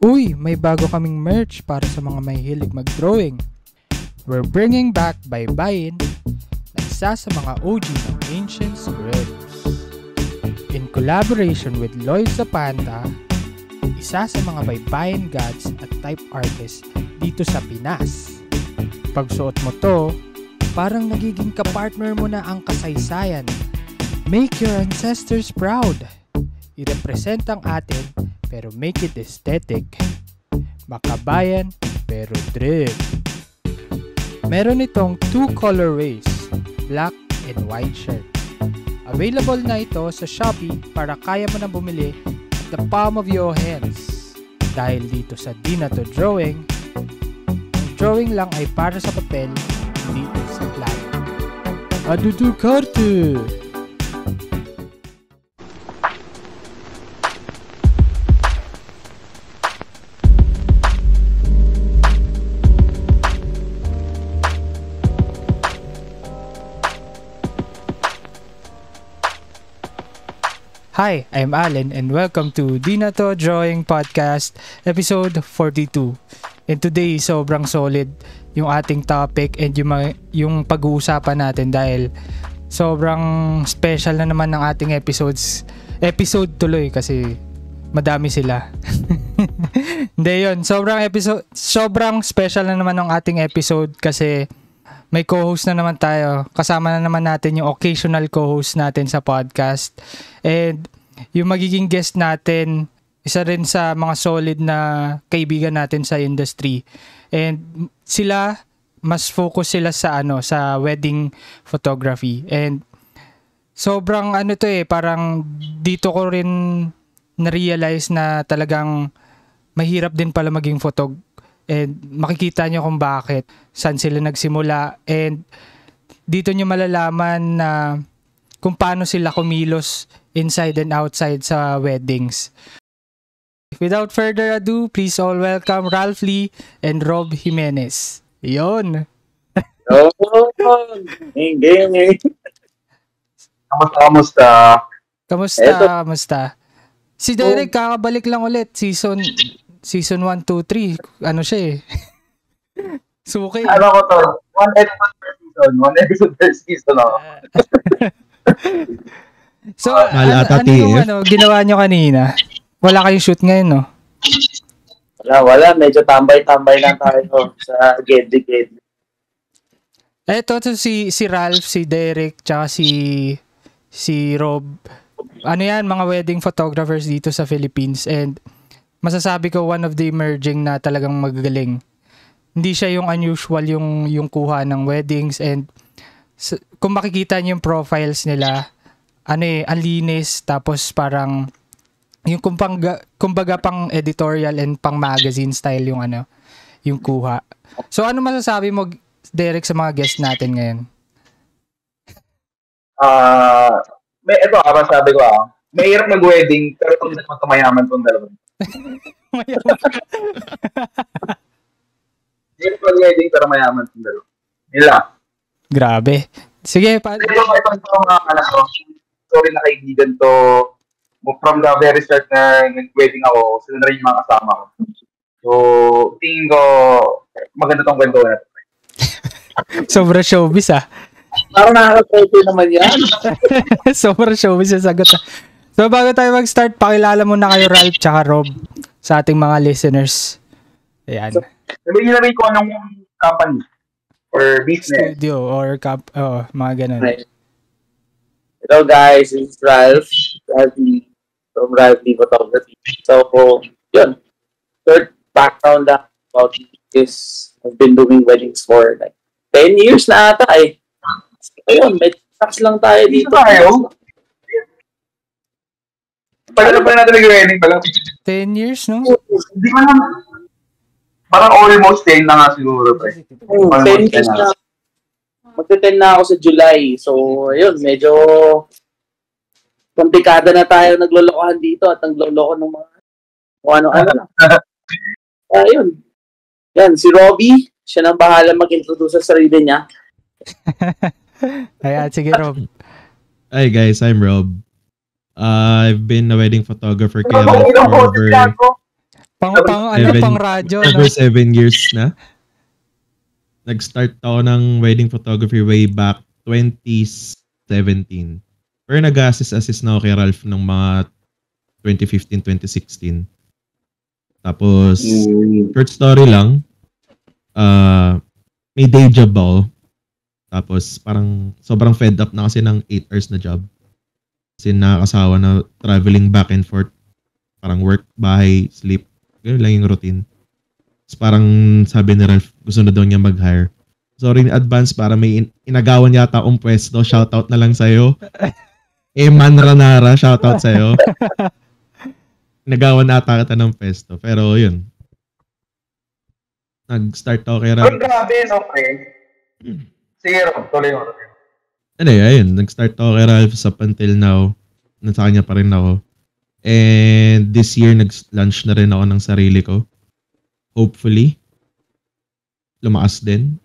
Uy, may bago kaming merch para sa mga mahilig mag-drawing. We're bringing back Baybayin na isa sa mga OG ng ancient scripts. In collaboration with Lloyd Zapanta, isa sa mga baybayin gods at type artists dito sa Pinas. Pagsuot mo to, parang nagiging kapartner mo na ang kasaysayan. Make your ancestors proud. I-represent ang atin pero make it aesthetic. Makabayan pero drip. Meron itong 2 colorways, black and white shirt. Available na ito sa Shopee para kaya mo na bumili at the palm of your hands. Dahil dito sa Di Na To Drawing, ang drawing lang ay para sa papel, hindi sa plano. Adudu karte! Hi, I'm Allen and welcome to Di Na To Drawing Podcast episode 42. And today, sobrang solid yung ating topic and yung pag-uusapan natin dahil sobrang special na naman ng ating episode tuloy kasi madami sila. Hindi yun, sobrang special na naman ng ating episode kasi may co-host na naman tayo. Kasama na naman natin yung occasional co-host natin sa podcast. And yung magiging guest natin, isa rin sa mga solid na kaibigan natin sa industry. And sila, mas focus sila sa sa wedding photography. And sobrang parang dito ko rin na-realize na talagang mahirap din pala maging photog. And makikita nyo kung bakit, saan sila nagsimula, and dito nyo malalaman na kung paano sila kumilos inside and outside sa weddings. Without further ado, please all welcome Ralph Lee and Rob Jimenez. Yun! Kamusta? Si Derek kakabalik lang ulit, Season 1, 2, 3. Ano siya eh. Suki. Ano ko to? One episode per season ako. So, ano yung ginawa nyo kanina? Wala kayong shoot ngayon, no? Wala. Medyo tambay-tambay lang tayo sa Gedli. Eto si Ralph, si Derek, tsaka si Rob. Ano yan, mga wedding photographers dito sa Philippines, and masasabi ko one of the emerging na talagang magagaling. Hindi siya yung unusual yung kuha ng weddings, and kung makikita niyo yung profiles nila, ang linis, tapos parang yung kumbaga pang editorial and pang magazine style yung kuha. So ano masasabi mo, Derek, sa mga guest natin ngayon? Ito masabi ko may hirap mag-wedding pero kung mayaman tong dalawa. Hirap mag-wedding pero mayaman tong dalawa. Nila. Grabe. Sige, ito mga anak ko. Sorry na kaibigan to. From the very start na nag-wedding ako, sila na rin yung mga kasama ko. So, tingin ko maganda tong kwento na ito. Sobra showbiz Parang nakaka-trade naman yan. Sobra showbiz yung sagot So, bago tayo mag-start, pakilala muna kayo, Ralph tsaka Rob, sa ating mga listeners. Ayan. So, sabihin na rin ko anong company or business. Studio or mga ganun. Right. Hello guys, it's Ralph Lee from Ralph Lee Photography. So, yun. Third background about this. I've been doing weddings for like 10 years na ata eh. Ayun, may tax lang tayo dito. Pagkala pa natin nag-wedding pa lang. 10 years, no? Hindi ko naman. Parang almost 10 na nga siguro. 10 years na. Magte-10 na ako sa July. So, ayun, medyo komplikada na tayo naglolokohan dito at nagloloko ng mga ano-ano lang. Ayun. Yan, si Robbie, siya nang bahala mag-introduce sa sarili niya. Ayan, sige Rob. Hi guys, I'm Rob. I've been a wedding photographer for over Pang radyo, no? Over 7 years na. Nag-start ako ng wedding photography way back 2017. Pero nag-assist na ako kay Ralph ng mga 2015, 2016. Tapos, short story lang. May day job ako. Tapos, parang sobrang fed up na kasi ng 8 hours na job. Kasi nakakasawa na traveling back and forth. Parang work, bahay, sleep. Ganun lang yung routine. Tapos parang sabi ni Ralph, gusto na daw niya mag-hire. Sorry in advance para may inagawan yata akong pwesto. Shoutout na lang sa'yo. Eman Ranara, shoutout sa'yo. Inagawan ata kita ng pwesto. Pero yun. Nag-start ako kay Ralph. Grabe, no, pre? Sige, Rob, tuloy mo. Ayun. Nag-start ako kay Ralph up until now. Nasa kanya pa rin ako. And this year, nag-launch na rin ako ng sarili ko. Hopefully. Lumakas din.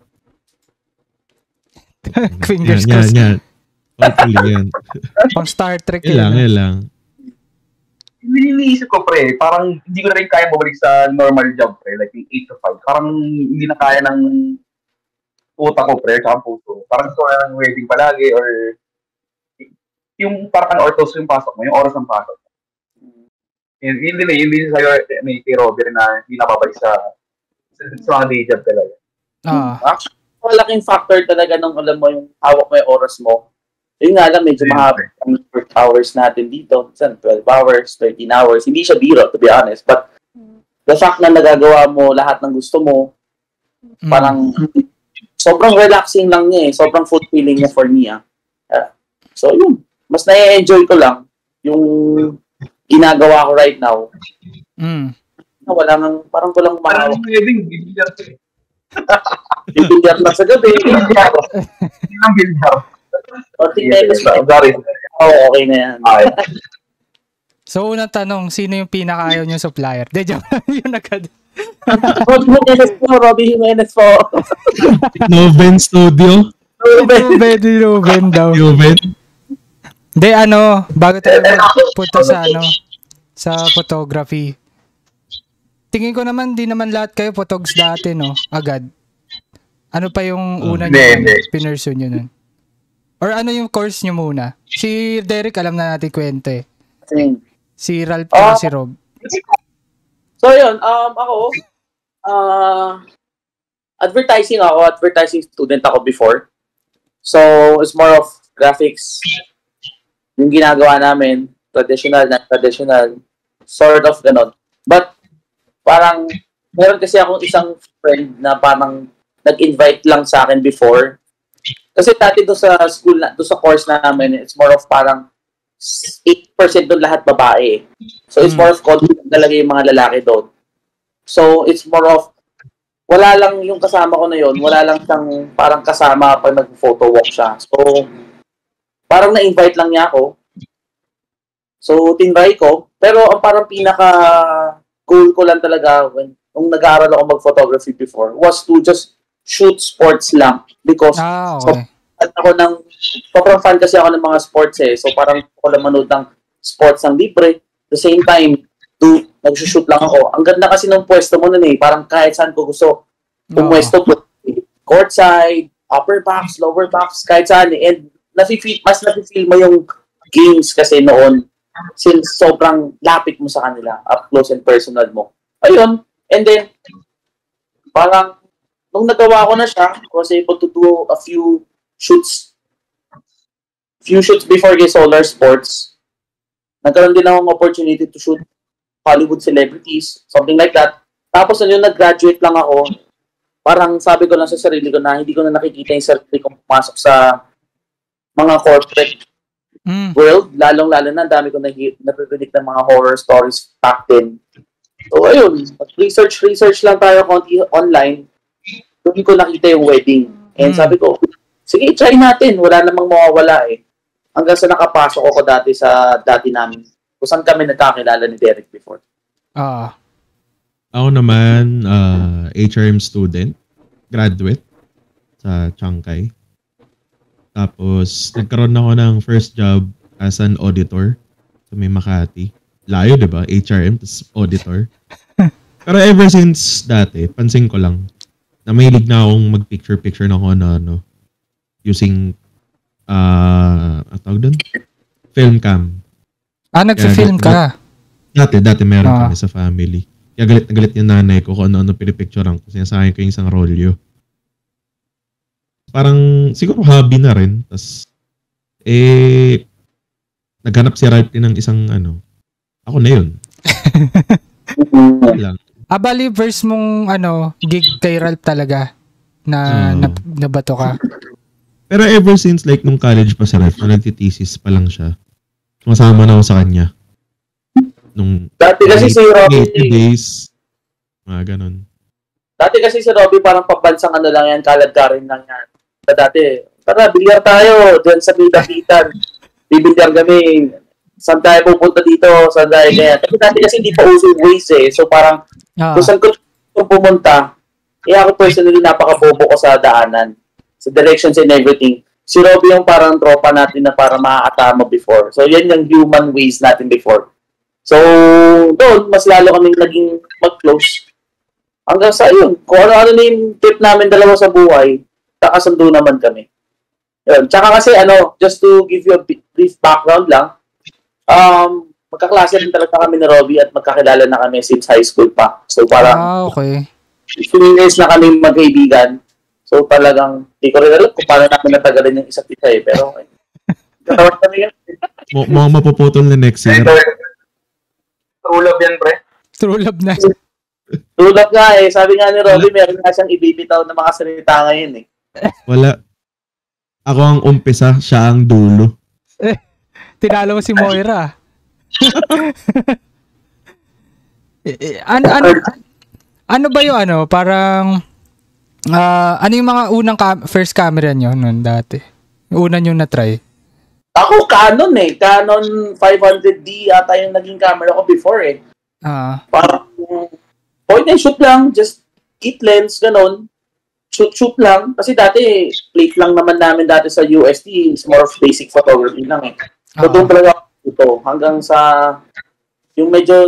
Fingers crossed. Yan. Hopefully, yan. Pang Star Trek Yan lang. Iniisip ko, pre, parang hindi ko na rin kaya bumalik sa normal job, pre. Like, yung 8 to 5. Parang hindi na kaya ng utak ko, pre, tsaka puso. Parang gusto ko na ng wedding palagi or yung parang ortos yung pasok mo, yung oras ng pasok. Hindi sa'yo ni Robert na hindi napabalik sa mga day job talaga. Actually, malaking factor talaga nung alam mo yung hawak mo yung oras mo. Yun nga lang, medyo mahaba ang work hours natin dito. 12 hours, 13 hours. Hindi siya biro, to be honest. But the fact na nagagawa mo lahat ng gusto mo, parang sobrang relaxing lang niya eh. Sobrang fulfilling niya for me. So yun, mas na-enjoy ko lang yung ginagawa ko right now. Wala nang, parang walang mahawak. Parang wedding, bibilyar ko eh. Bibilyar na sa gabi. Hindi lang bilyar. Sorry. Okay na yan. So, unang tanong, sino yung pinakaayaw niyong supplier? Yun agad. Robbie Jimenez po. Noven Studio. Noven daw. Hindi, bago tayo punta sa photography. Tingin ko naman, di naman lahat kayo photogs dati, no? Agad. Ano pa yung una nyo pinursue nyo nun? Or ano yung course nyo muna? Si Derek, alam na natin kwento eh. Si Ralph si Rob. So yun, ako, advertising student ako before. So, it's more of graphics. Yung ginagawa namin, traditional, non-traditional, sort of ganon. But, parang, meron kasi akong isang friend na parang nag-invite lang sa akin before. Kasi dati doon sa school, doon sa course namin, it's more of parang 8% doon lahat babae. So, it's more of confident talaga yung mga lalaki doon. So, it's more of, wala lang yung kasama ko na yun, wala lang siyang parang kasama pag nag-photo walk siya. So, parang na-invite lang niya ako. So, tinry ko. Pero ang parang pinaka-goal ko lang talaga nung nag-aaral ako mag-photography before was to just shoot sports lang. Because sobrang fan kasi ako ng mga sports eh. So, parang ako lang manood ng sports ng libre. At the same time, nag-shoot lang ako. Ang ganda kasi ng pwesto mo nun eh. Parang kahit saan ko gusto pumwesto po. Courtside, upper box, lower box, kahit saan eh. And mas nafe-feel mo yung games kasi noon since sobrang lapit mo sa kanila, up close and personal mo. Ayun. And then, parang nung nagawa ko na siya, I was able to do a few shoots before kay Solar Sports. Nagkaroon din akong opportunity to shoot Hollywood celebrities, something like that. Tapos yun, nag-graduate lang ako. Parang sabi ko lang sa sarili ko na hindi ko na nakikita yung sarili kong pumasok sa mga corporate world. Lalong-lalo na, dami ko napipinig ng mga horror stories back then. So, ayun. Research lang tayo konti online. Doon ko nakita yung wedding. And sabi ko, sige, try natin. Wala namang mawawala eh. Hanggang sa nakapasok ako dati namin. Kung saan kami nagkakilala ni Derek before. Ako naman, HRM student, graduate sa Chiangkai. Tapos, nagkaroon ako ng first job as an auditor sa may Makati. Layo, di ba? HRM, tapos auditor. Pero ever since dati, pansin ko lang, na mahilig na akong mag-picture-picture na ako na using, tawag doon? Film cam. Nagfi-film ka? Dati meron kami sa family. Kaya galit na galit yung nanay ko kung ano-ano pinipicturean ko. Sinasahin ko yung isang rolyo. Parang, siguro hobby na rin. Tapos, naghanap si Ralph din ng isang ako na yun. lang. Bali, first mong gig kay Ralph talaga na nabato ka. Pero ever since like nung college pa si Ralph, na nagtitesis pa lang siya, sumasama na ako sa kanya. Nung dati kasi si Robby, days, mga ganun. Dati kasi si Robby parang pabansang lang yan, kalad-karin lang yan. Dati, tara, bilyar tayo, dyan sa Pita-Pitan. Bibilyar kami. Saan tayo pupunta dito? Saan tayo ganyan? Kasi hindi pa uso yung ways So parang, kung saan ko pumunta, ako personally napakabobo ko sa daanan. Sa directions and everything. Si Robby yung parang tropa natin na para makakatama before. So yan yung human ways natin before. So doon, mas lalo kaming naging mag-close. Hanggang sa yun, kung ano-ano na yung trip namin dalawa sa buhay, kakasundo naman kami. Yun. Tsaka kasi just to give you a brief background lang, magkaklase rin talaga kami ni Robby at magkakilala na kami since high school pa. So parang okay. 15 years na kami magkaibigan. So talagang hindi ko rin alam kung paano namin natagalan yung isa't isa pero okay. Katawag kami yan. Mukhang mapuputol na next year. True love yan, pre. True love na. True love nga Sabi nga ni Robby, meron nga siyang ibibitaw na mga salita ngayon Wala. Ako ang umpisa, siya ang dulo. Tinalo mo si Moira. Ano ba yung parang ano yung mga unang first camera nyo noon dati? Yung una nyo na-try? Ako, Canon Canon 500D ata yung naging camera ko before Parang point and shoot lang, just kit lens, ganon. Shoot lang. Kasi dati, plate lang naman namin dati sa UST. It's more of basic photography lang So, doon talaga ito. Hanggang sa yung medyo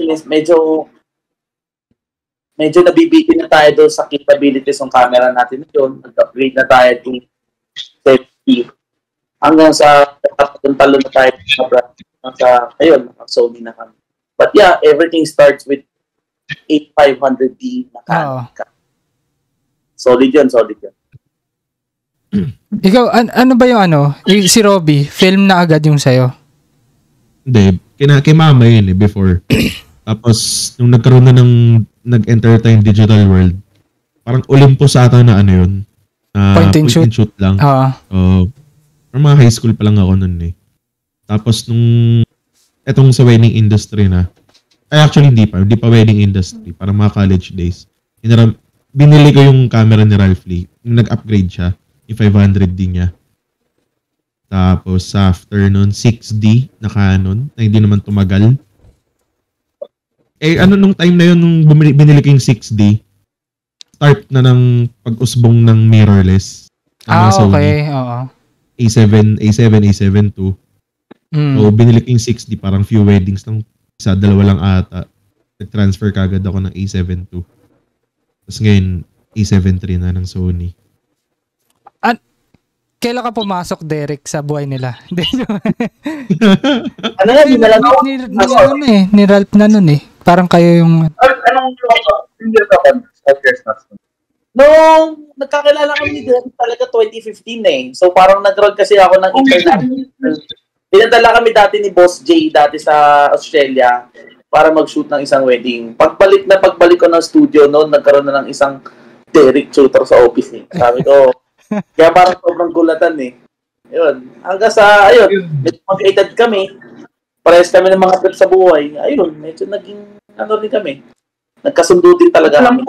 nabibitin na tayo doon sa capabilities ng camera natin yun. Nag-upgrade na tayo to 70. Hanggang sa talo na tayo sa Sony na kami. But yeah, everything starts with 8500D na Canon. Solid yun. Ikaw, ano ba yung si Robby, film na agad yung sayo? Hindi, kay mama yun before. Tapos, nung nagkaroon na nag-enter tayo in digital world, parang Olympus ata na yun. Point and shoot lang. Parang mga high school pa lang ako nun Tapos, etong sa wedding industry na, actually hindi pa wedding industry, parang mga college days. Binili ko yung camera ni Ralph Lee. Yung nag-upgrade siya. Yung 500D niya. Tapos after nun, 6D na Canon. Na hindi naman tumagal. Nung time na yun, nung binili ko yung 6D, start na ng pag-usbong ng mirrorless. Okay. Oo. A7 II. So, binili ko yung 6D. Parang few weddings lang. Isa, dalawa lang ata. Nag-transfer kagad ako ng A7 II. Tapos ngayon, A7 III na ng Sony. Kailan ka pumasok, Derek, sa buhay nila? Ni Ralph na nun Parang kayo yung... Anong year ka ba? Nung nagkakilala kami ni Derek talaga 2015 So parang nag-roll kasi ako ng international. Pinadala kami dati ni Boss J dati sa Australia para mag-shoot ng isang wedding. Pagbalik ko ng studio noon, nagkaroon na ng isang Derek shooter sa office Sabi ko, kaya parang sobrang gulatan Yun. Hanggang sa, medyo mag-edad kami. Parehas kami ng mga trip sa buhay. Ayun, medyo naging, rin kami. Nagkasundo din talaga. Alam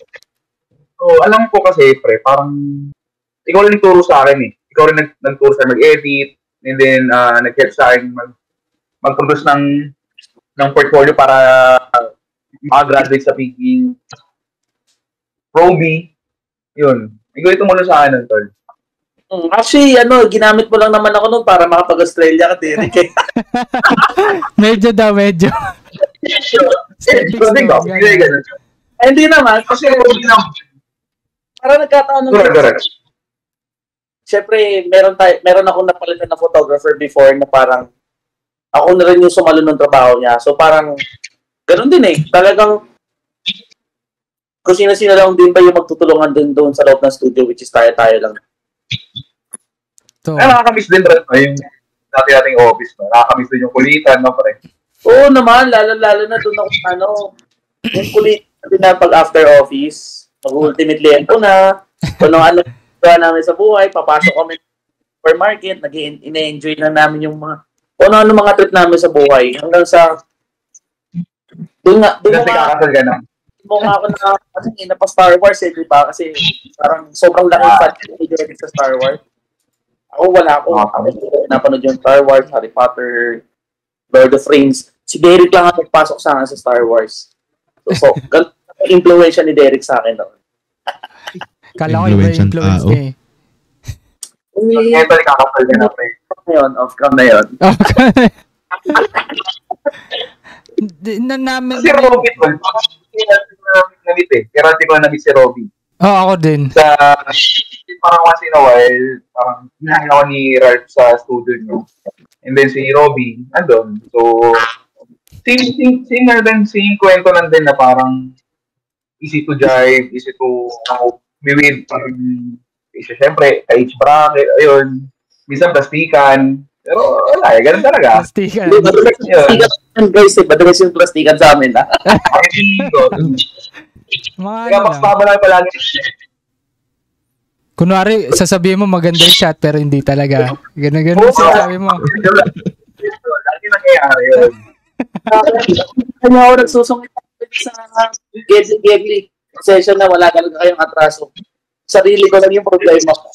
ko kasi, pre, parang, ikaw rin nagturo sa akin Ikaw rin nagturo sa mag-edit, and then, nag-help sa akin mag-produce ng portfolio para makagraduate sa pagiging Robby. Yun. Ikaw ito muna sa akin, Tol. Actually, ginamit mo lang naman ako noon para makapag-Australia ka, Derek. Medyo. Stepping Clothing stone, box. Hindi, ganun. ganun. Hindi naman, Kasi hindi naman. parang nagkataon Correct. Siyempre, meron akong napalitan na photographer before na parang ako na rin yung sumalo ng trabaho niya. So parang, ganun din eh. Talagang, kung sino-sino lang din ba yung magtutulungan din doon sa loob ng studio, which is tayo-tayo lang. So, Ay, nakakamiss din rin. Yung dati nating office. No? Nakakamiss din yung kulitan, no, pre? Oo naman, lalo na doon ako, yung kulit na pag after office, mag-ultimate liempo na, kung ano namin sa buhay, papasok kami sa supermarket, ina-enjoy na namin yung mga, kung ano mga trip namin sa buhay, hanggang sa, doon Kasi kakasal ka na. mo nga ako na pa Star Wars eh, di ba? Kasi parang sobrang laking fan ni Derek sa Star Wars. Ako wala ako. Napanood yung Star Wars, Harry Potter, Lord of Rings. Si Derek lang ang nagpasok sa akin sa Star Wars. So influence ni Derek sa akin noon. kala ko iba yung influence niya eh. Ito, kakasal ka na, pre. Off-cam na yun. Okay. Namin. Si Robby, tol. Namit eh. Pero hindi ko na namit si Robby. Oh, ako din. Sa, parang once in a while, parang hinahin ako ni Ralph sa studio niyo. And then si Robby, andun. So, same na din, same kwento lang din na parang easy to jive, easy to be with. Siyempre, age bracket, ayun. Minsan plastikan. Pero wala, ganun talaga. Plastikan. Guys, madalas yung plastikan sa amin. Mga Kaya ano mas lang. tama lang palagi. Kunwari, sasabihin mo maganda yung shot pero hindi talaga. Ganun Oo, sinasabi mo. Lagi nangyayari yun. Kanya ako nagsusungit sa Gedli session na wala talaga kayong atraso. Sarili ko lang yung problema ko.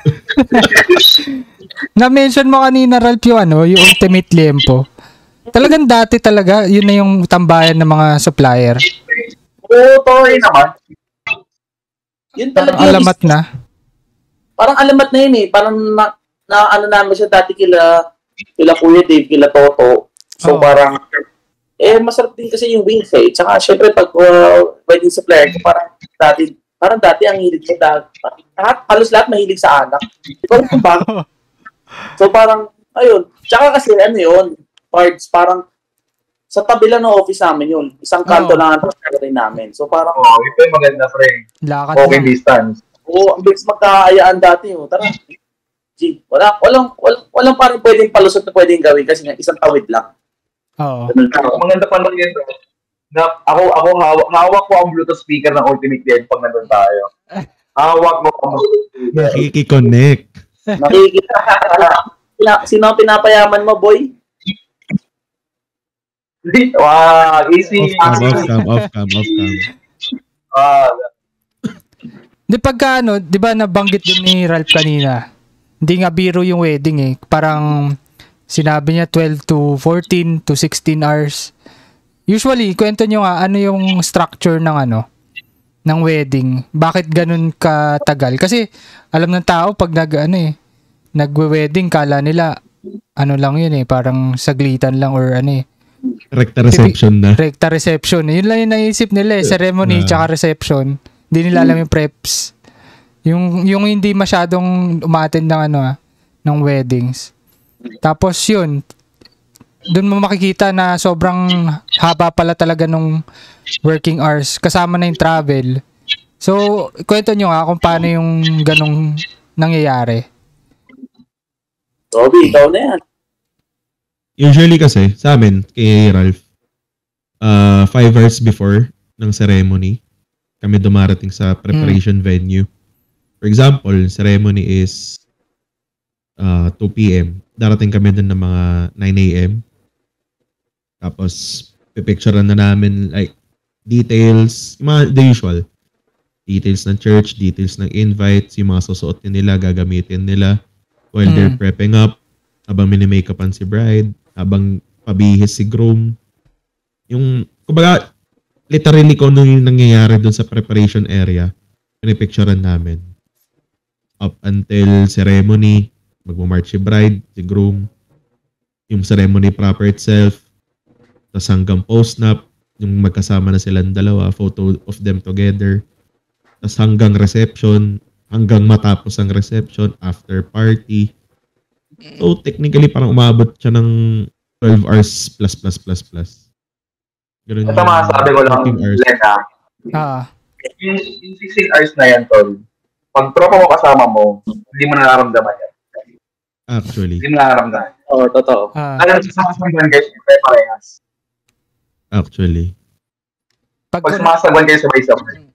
Na-mention mo kanina, Ralph, yung ultimate liempo. Talagang dati talaga, yun na yung tambayan ng mga supplier. Oo, Toy naman. Yun talaga Parang alamat na. Parang alamat na yun eh. Parang na ano namin siya dati kila Kuya Dave, kila Toto. So Oo. parang, masarap din kasi yung wings eh. Tsaka syempre pag wedding supplier ko, parang dati ang hilig ko halos lahat mahilig sa anak. Ikaw yung bago. So parang, ayun. Tsaka kasi ano yun, parts, parang sa tabi lang ng office namin yun. Isang kanto lang ang rin namin. So parang, Ito yung maganda, pre. Lakad Okay lang. distance. ang bilis magkaayaan dati. Tara, G, walang parang pwedeng palusot na pwedeng gawin kasi nga isang tawid lang. Oo. Maganda pa lang yun. Na ako hawak ko ang Bluetooth speaker ng Ultimate Game pag nandun tayo. Hawak mo ang Bluetooth speaker. Nakiki-connect. Nakikita. Sino ang pinapayaman mo, boy? Wow, easy. Off cam. Di pagka di ba nabanggit din ni Ralph kanina, hindi nga biro yung wedding eh. Parang sinabi niya 12 to 14 to 16 hours. Usually, kwento nyo nga ano yung structure ng wedding. Bakit ganun katagal? Kasi alam ng tao pag nagwe-wedding, kala nila lang yun eh, parang saglitan lang or Rekta reception na. Rekta reception. Yun lang yung naisip nila eh, ceremony tsaka reception. Hindi nila alam yung preps. Yung hindi masyadong umattend ng weddings. Tapos yun, doon mo makikita na sobrang haba pala talaga nung working hours. Kasama na yung travel. So, kwento nyo nga kung paano yung ganong nangyayari. Toby, ikaw na yan. Usually kasi, sa amin, kay Ralph, 5 hours before ng ceremony, kami dumarating sa preparation venue. For example, ceremony is 2 p.m. Darating kami dun ng mga 9 a.m. Tapos, pipicturean na namin like details, the usual. Details ng church, details ng invites, yung mga susuotin nila, gagamitin nila while they're prepping up, habang mini-makeupan si bride, habang pabihis si groom. Yung, kumbaga, literally kung ano yung nangyayari dun sa preparation area, pinipicturean namin. Up until ceremony, magmamarch si bride, si groom, yung ceremony proper itself, tas hanggang post-nap, yung magkasama na silang dalawa, photo of them together. Tapos hanggang reception, hanggang matapos ang reception, after party. So technically parang umabot siya ng 12 hours plus. Ganun Ito masasabi ko lang, 14 hours. Len, yung 16 hours na yan, tol, pag tropa mo kasama mo, hindi mo nararamdaman yan. Actually. Hindi mo nararamdaman. Oo, totoo. Alam mo, sumasagwan guys, may parehas. Actually. Pag sumasagwan kayo sabay-sabay.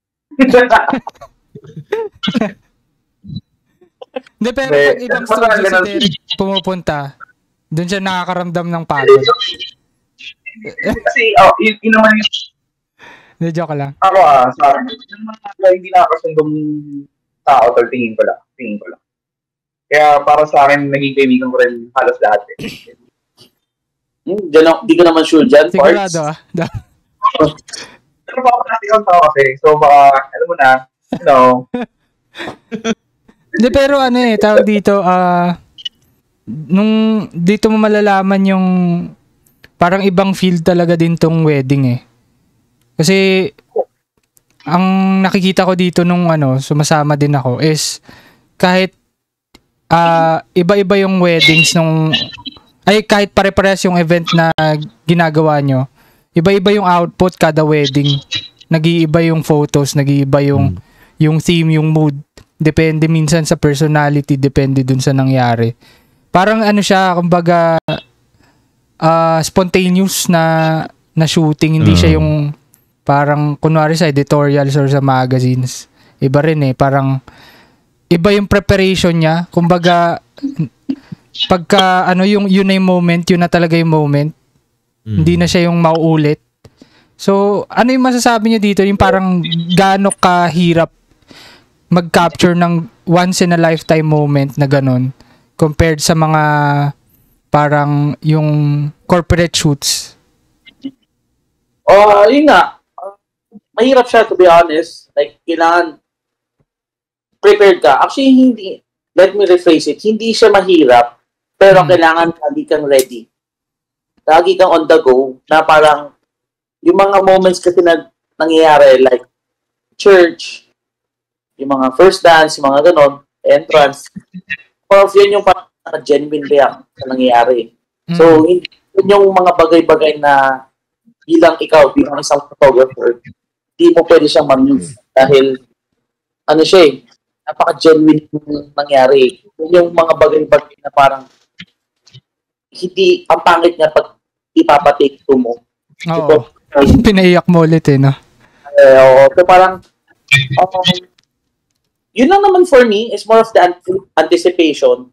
Hindi, pero pag ibang studio si Derek pumupunta, doon siya nakakaramdam ng pagod. Kasi, yun naman yung... Hindi, joke lang. Ako sa akin, yung mga hindi nakakasundong tao, tol, tingin ko lang. Kaya para sa akin, naging kaibigan ko rin halos lahat eh. Di ko naman sure dyan, Sigurado Pero papakasik ang tao kasi, so baka, alam mo na, Hindi, pero tawag dito, nung dito mo malalaman yung parang ibang field talaga din tong wedding eh. Kasi ang nakikita ko dito nung sumasama din ako is kahit iba-iba yung weddings kahit pare-parehas yung event na ginagawa nyo, iba-iba yung output kada wedding. Nag-iiba yung photos, nag-iiba yung theme, yung mood. Depende minsan sa personality, depende dun sa nangyari. Parang siya, kumbaga spontaneous na shooting, hindi siya yung parang kunwari sa editorials or sa magazines. Iba rin parang iba yung preparation niya. Kumbaga pagka yun na yung moment, yun na talaga yung moment. Hindi na siya yung mauulit. So, ano yung masasabi niyo dito? Yung parang gaano kahirap mag-capture ng once in a lifetime moment na ganun compared sa mga parang yung corporate shoots. Yun nga. Mahirap siya, to be honest. Like, kailangan prepared ka. Actually, hindi, let me rephrase it, hindi siya mahirap, pero kailangan lagi kang ready. Lagi kang on the go, na parang, yung mga moments kasi na nangyayari, like, church, yung mga first dance, yung mga ganon, entrance, of yun yung parang genuine react na nangyayari. So, yun yung mga bagay-bagay na bilang ikaw, bilang isang photographer, di mo pwede siyang ma-move. Dahil, siya napaka-genuine yung nangyari. Yung mga bagay-bagay na parang hindi, ang pangit niya pag ipapatake to mo. Oo. Pinaiyak mo ulit no? So parang, yun lang naman for me, is more of the anticipation.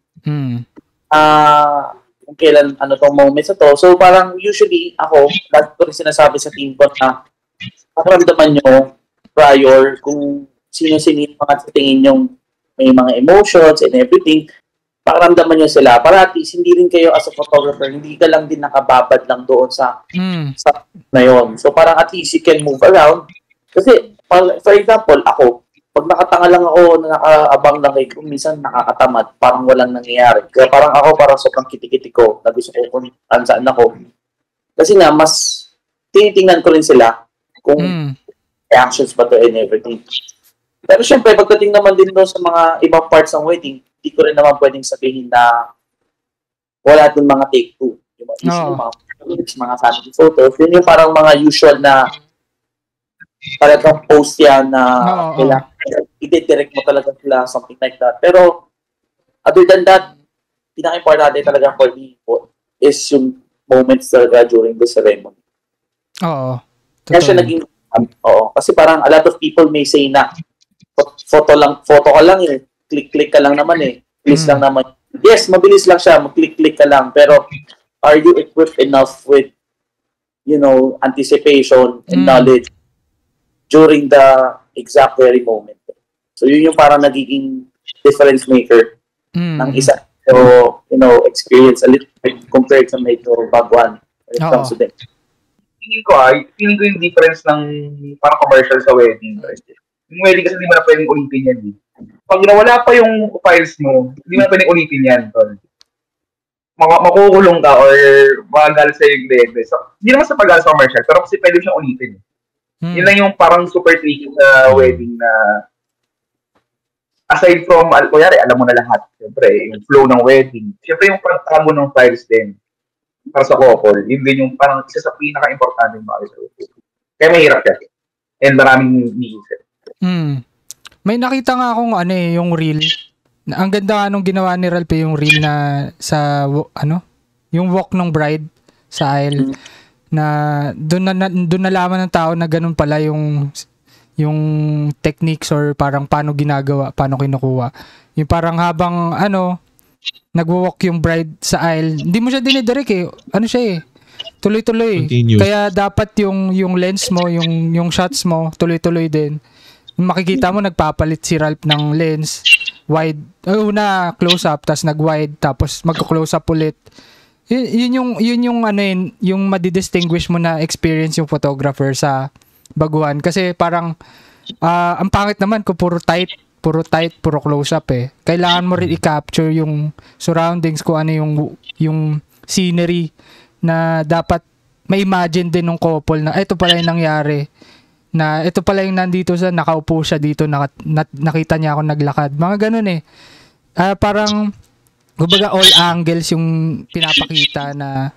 Kung kailan, tong moments na to. So parang usually, ako, lagi ko rin sinasabi sa team ko na makaramdaman nyo prior kung sino-sino yung mga tingin yung may mga emotions and everything, pakaramdaman nyo sila. Para at least, hindi rin kayo as a photographer, hindi ka lang din nakababad lang doon sa na yun. So parang at least you can move around. Kasi, for example, ako, pag nakatanga lang ako, nakaabang lang kung minsan nakakatamad, parang walang nangyayari. Kaya parang ako, parang sobrang kitikiti ko, na gusto ko kung saan ako. Kasi nga, mas tinitingnan ko rin sila kung reactions ba to and everything. Pero syempre, pagdating naman din doon sa mga ibang parts ng wedding, hindi ko rin naman pwedeng sabihin na wala din mga take two. Yung mga family photos. Yun yung parang mga usual na talagang post yan na kailangan i-direct mo talaga sila, something like that. Pero, other than that, pinaka-importante talaga for me is yung moments talaga during the ceremony. Oo. Kaya siya naging, kasi parang a lot of people may say na photo ka lang click ka lang naman bilis lang naman. Yes, mabilis lang siya, mag-click ka lang, pero are you equipped enough with anticipation and knowledge during the exact very moment? So yun yung parang nagiging difference maker ng isa. So, experience a little bit compared sa medyo baguan when it comes to them. Feeling ko yung difference ng parang commercial sa wedding. Yung wedding kasi hindi mo na pwedeng ulitin yan. Pag nawala pa yung files mo, hindi mo na pwedeng ulitin yan. makukulong ka or magagal sa yung kliyente. So, hindi naman sa pag-agal sa commercial, pero kasi pwede siyang ulitin. Yun lang yung parang super tricky sa wedding na aside from, kunyari, alam mo na lahat. Siyempre, yung flow ng wedding. Siyempre, yung pagkamo ng files din para sa couple. Yun din yung parang isa sa pinaka-importante yung mga sa wedding. Kaya mahirap yan. And maraming iniisip. May nakita nga akong yung reel. Ang ganda nga nung ginawa ni Ralph yung reel na sa yung walk ng bride sa aisle na doon nalaman ng tao na ganun pala yung techniques or parang paano ginagawa, paano kinukuha. Yung parang habang nagwo-walk yung bride sa aisle, hindi mo siya dinidirect tuloy-tuloy. Continuous. Kaya dapat yung lens mo, yung shots mo, tuloy-tuloy din. Makikita mo nagpapalit si Ralph ng lens, wide, una close up, tapos nag-wide, tapos mag-close up ulit. Yun yung madidistinguish mo na experience yung photographer sa baguhan. Kasi parang ang pangit naman kung puro tight, puro close up eh. Kailangan mo rin i-capture yung surroundings, kung ano yung scenery na dapat ma-imagine din ng couple na ito pala yung nangyari. Na ito pala yung nandito nakaupo siya dito, nakita niya ako naglakad. Mga ganun eh. Parang, kumbaga all angles yung pinapakita na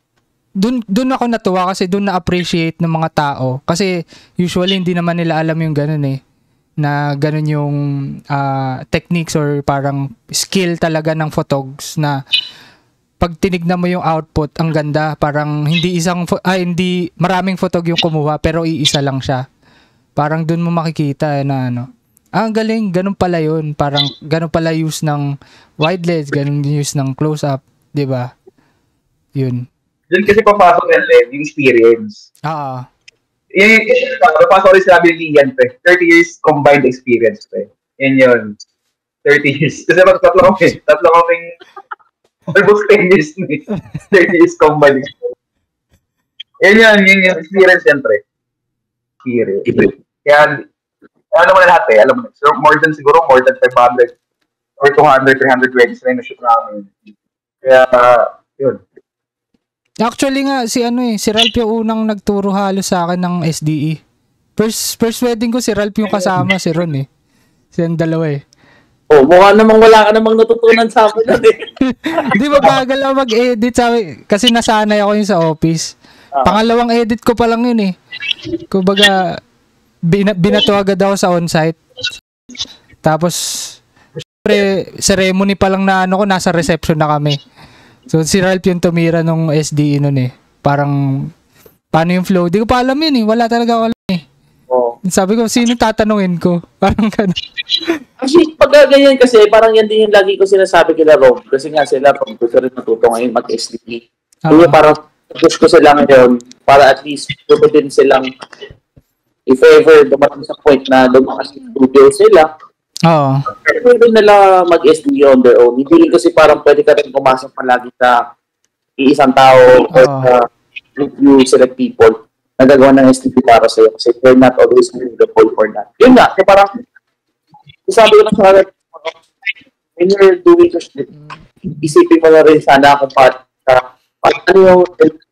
dun ako natuwa kasi dun na-appreciate ng mga tao. Kasi usually hindi naman nila alam yung ganun eh. Na ganun yung techniques or parang skill talaga ng photogs na pag tinignan mo yung output, ang ganda. Parang hindi maraming photog yung kumuha pero iisa lang siya. Parang dun mo makikita na ang galing, ganun pala yun. Parang ganun pala use ng wide lens, ganun use ng close up, 'di ba? Yun. Doon kasi papasok yung experience. Yung papasok rin sabi ni Ian, 30 years combined experience. Yan yun. 30 years. Kasi tatlo kaming almost 10 years na 30 years combined. Yan yung experience siyempre. Experience. Kaya, alam mo na lahat Alam mo na. So, more than 500 or 200, 300 weddings na shoot namin. Kaya, yun. Actually nga, si Ralph yung unang nagturo halos sa akin ng SDE. First wedding ko, si Ralph yung kasama, si Ron eh. Silang dalawa eh. Mukha namang wala ka namang natutunan sa akin natin. Di ba bagal ako mag-edit? Kasi nasanay ako yun sa office. Pangalawang edit ko pa lang yun eh. Kumbaga, binato agad ako sa on-site. Tapos, ceremony pa lang na nasa reception na kami. So, si Ralph yung tumira nung SDE nun eh. Parang, paano yung flow? Di ko pa alam yun eh. Wala talaga ako alam eh. Sabi ko, sino tatanungin ko? Parang gano'n. Actually, pag ganyan kasi, parang yan din yung lagi ko sinasabi kila Rob. Kasi nga sila, pag gusto rin natuto ngayon mag-SDE. Kaya parang push ko sila ngayon para at least gusto din silang if ever dumating sa point na lumakas yung studio sila. Pwede nila mag-SDE on their own. Hindi rin kasi parang pwede ka rin pumasok palagi sa iisang tao or you select people na gagawa ng SDE para sa'yo kasi they're not always doing the goal for that. Yun nga, kasi parang sabi ko na sa kanya, when you're doing this, isipin mo na rin sana kung ano yung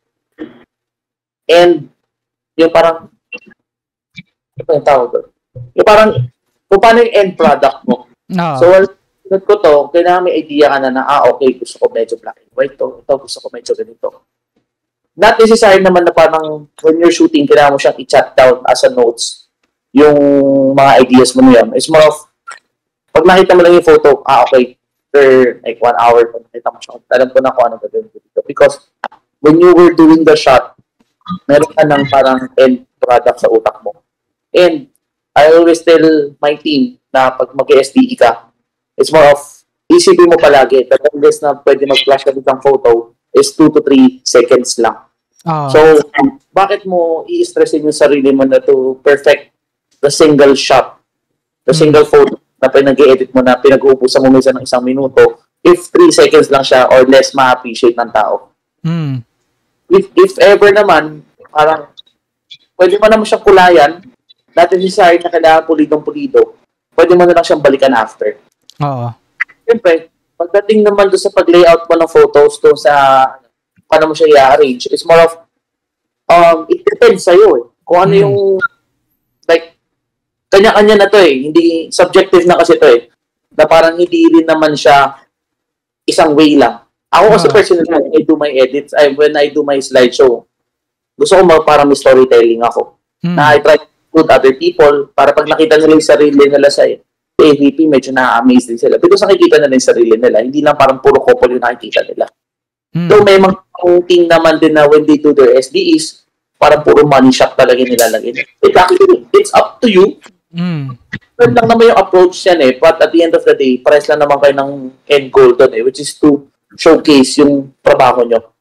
and yung parang ano yung tawag doon? Yung parang kung paano yung end product mo. So, sunod ko to, kailangan may idea ka na okay, gusto ko medyo black and white to. Ito, gusto ko medyo ganito. Not necessary naman na parang when you're shooting, kailangan mo siyang i-chat down as a notes yung mga ideas mo na yan. It's more of, pag nakita mo lang yung photo, okay, for like 1 hour, pag nakita mo siya, alam ko na kung ano gagawin ko dito. Because when you were doing the shot, meron ka ng parang end product sa utak mo. And I always tell my team na pag mag-SDE ka, it's more of, isipin mo palagi, the longest na pwede mag-flash ka ng photo is 2 to 3 seconds lang. So, bakit mo i-stressin yung sarili mo na to perfect the single shot, the single photo na pinag-edit mo na pinag-uubusan mo minsan ng 1 minuto, if 3 seconds lang siya or less, ma-appreciate ng tao. If ever naman, parang, pwede mo naman siyang kulayan, not necessary na kailangan pulidong-pulido, pwede mo na lang siyang balikan after. Siyempre, pagdating naman doon sa pag-layout mo ng photos doon sa paano mo siya i-arrange, it's more of it depends sa'yo eh. Kung ano yung like kanya-kanya na to eh. Hindi subjective na kasi to eh. Na parang hindi rin naman siya isang way lang. Ako kasi personally, when I do my edits, when I do my slideshow, gusto ko parang may storytelling ako. Na I try to include other people para pag nakita nila yung sarili nila sa AVP, medyo na-amaze din sila. Because nakikita nila yung sarili nila. Hindi lang parang puro couple yung nakikita nila. So may mga thing naman din na when they do their SDEs, parang puro money shot talaga nilalagay. It's up to you. Pero lang naman yung approach yan eh. But at the end of the day, pares lang naman kayo ng end goal doon eh, which is to showcase yung trabaho nyo.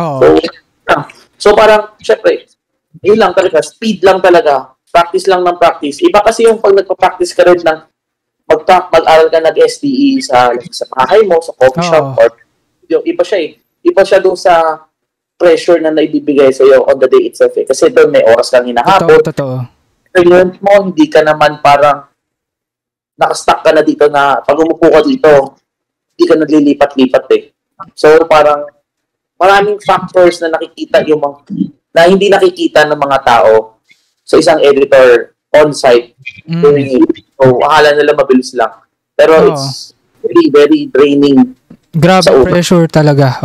So parang, syempre, yun lang talaga, speed lang talaga, practice lang ng practice. Iba kasi yung pag nagpa-practice ka rin ng mag-aral ka nag-SDE sa bahay mo, sa coffee shop, or yung iba siya eh. Iba siya doon sa pressure na naibibigay sa'yo on the day itself eh. Kasi doon may oras kang hinahabol. Totoo. Ngayon mo, hindi ka naman parang nakastuck ka na dito na pag umupo ka dito, hindi ka naglilipat-lipat eh. So parang maraming factors na nakikita yung na hindi nakikita ng mga tao sa isang editor on-site. So akala nila mabilis lang. Pero it's very, very draining. Grabe pressure talaga.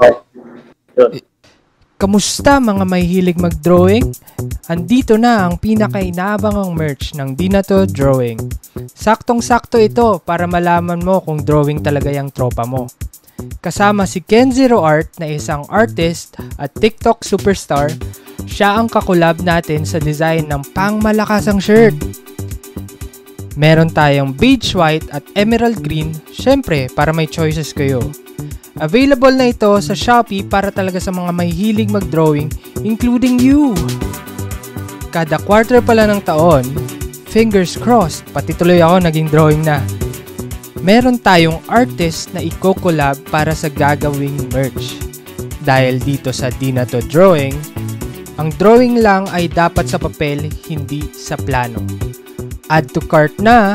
Kamusta mga may hilig mag-drawing? Andito na ang pinaka-inaabangang merch ng Di Na To Drawing. Saktong-sakto ito para malaman mo kung drawing talaga yung tropa mo. Kasama si Ken Zero Art na isang artist at TikTok superstar, siya ang kakulab natin sa design ng pangmalakasang shirt. Meron tayong beige white at emerald green, syempre para may choices kayo. Available na ito sa Shopee para talaga sa mga may hilig mag-drawing, including you. Kada quarter pala ng taon, fingers crossed, pati tuloy ako naging drawing na. Meron tayong artist na i-collab para sa gagawing merch. Dahil dito sa Di Na To Drawing, ang drawing lang ay dapat sa papel, hindi sa plano. Add to cart na.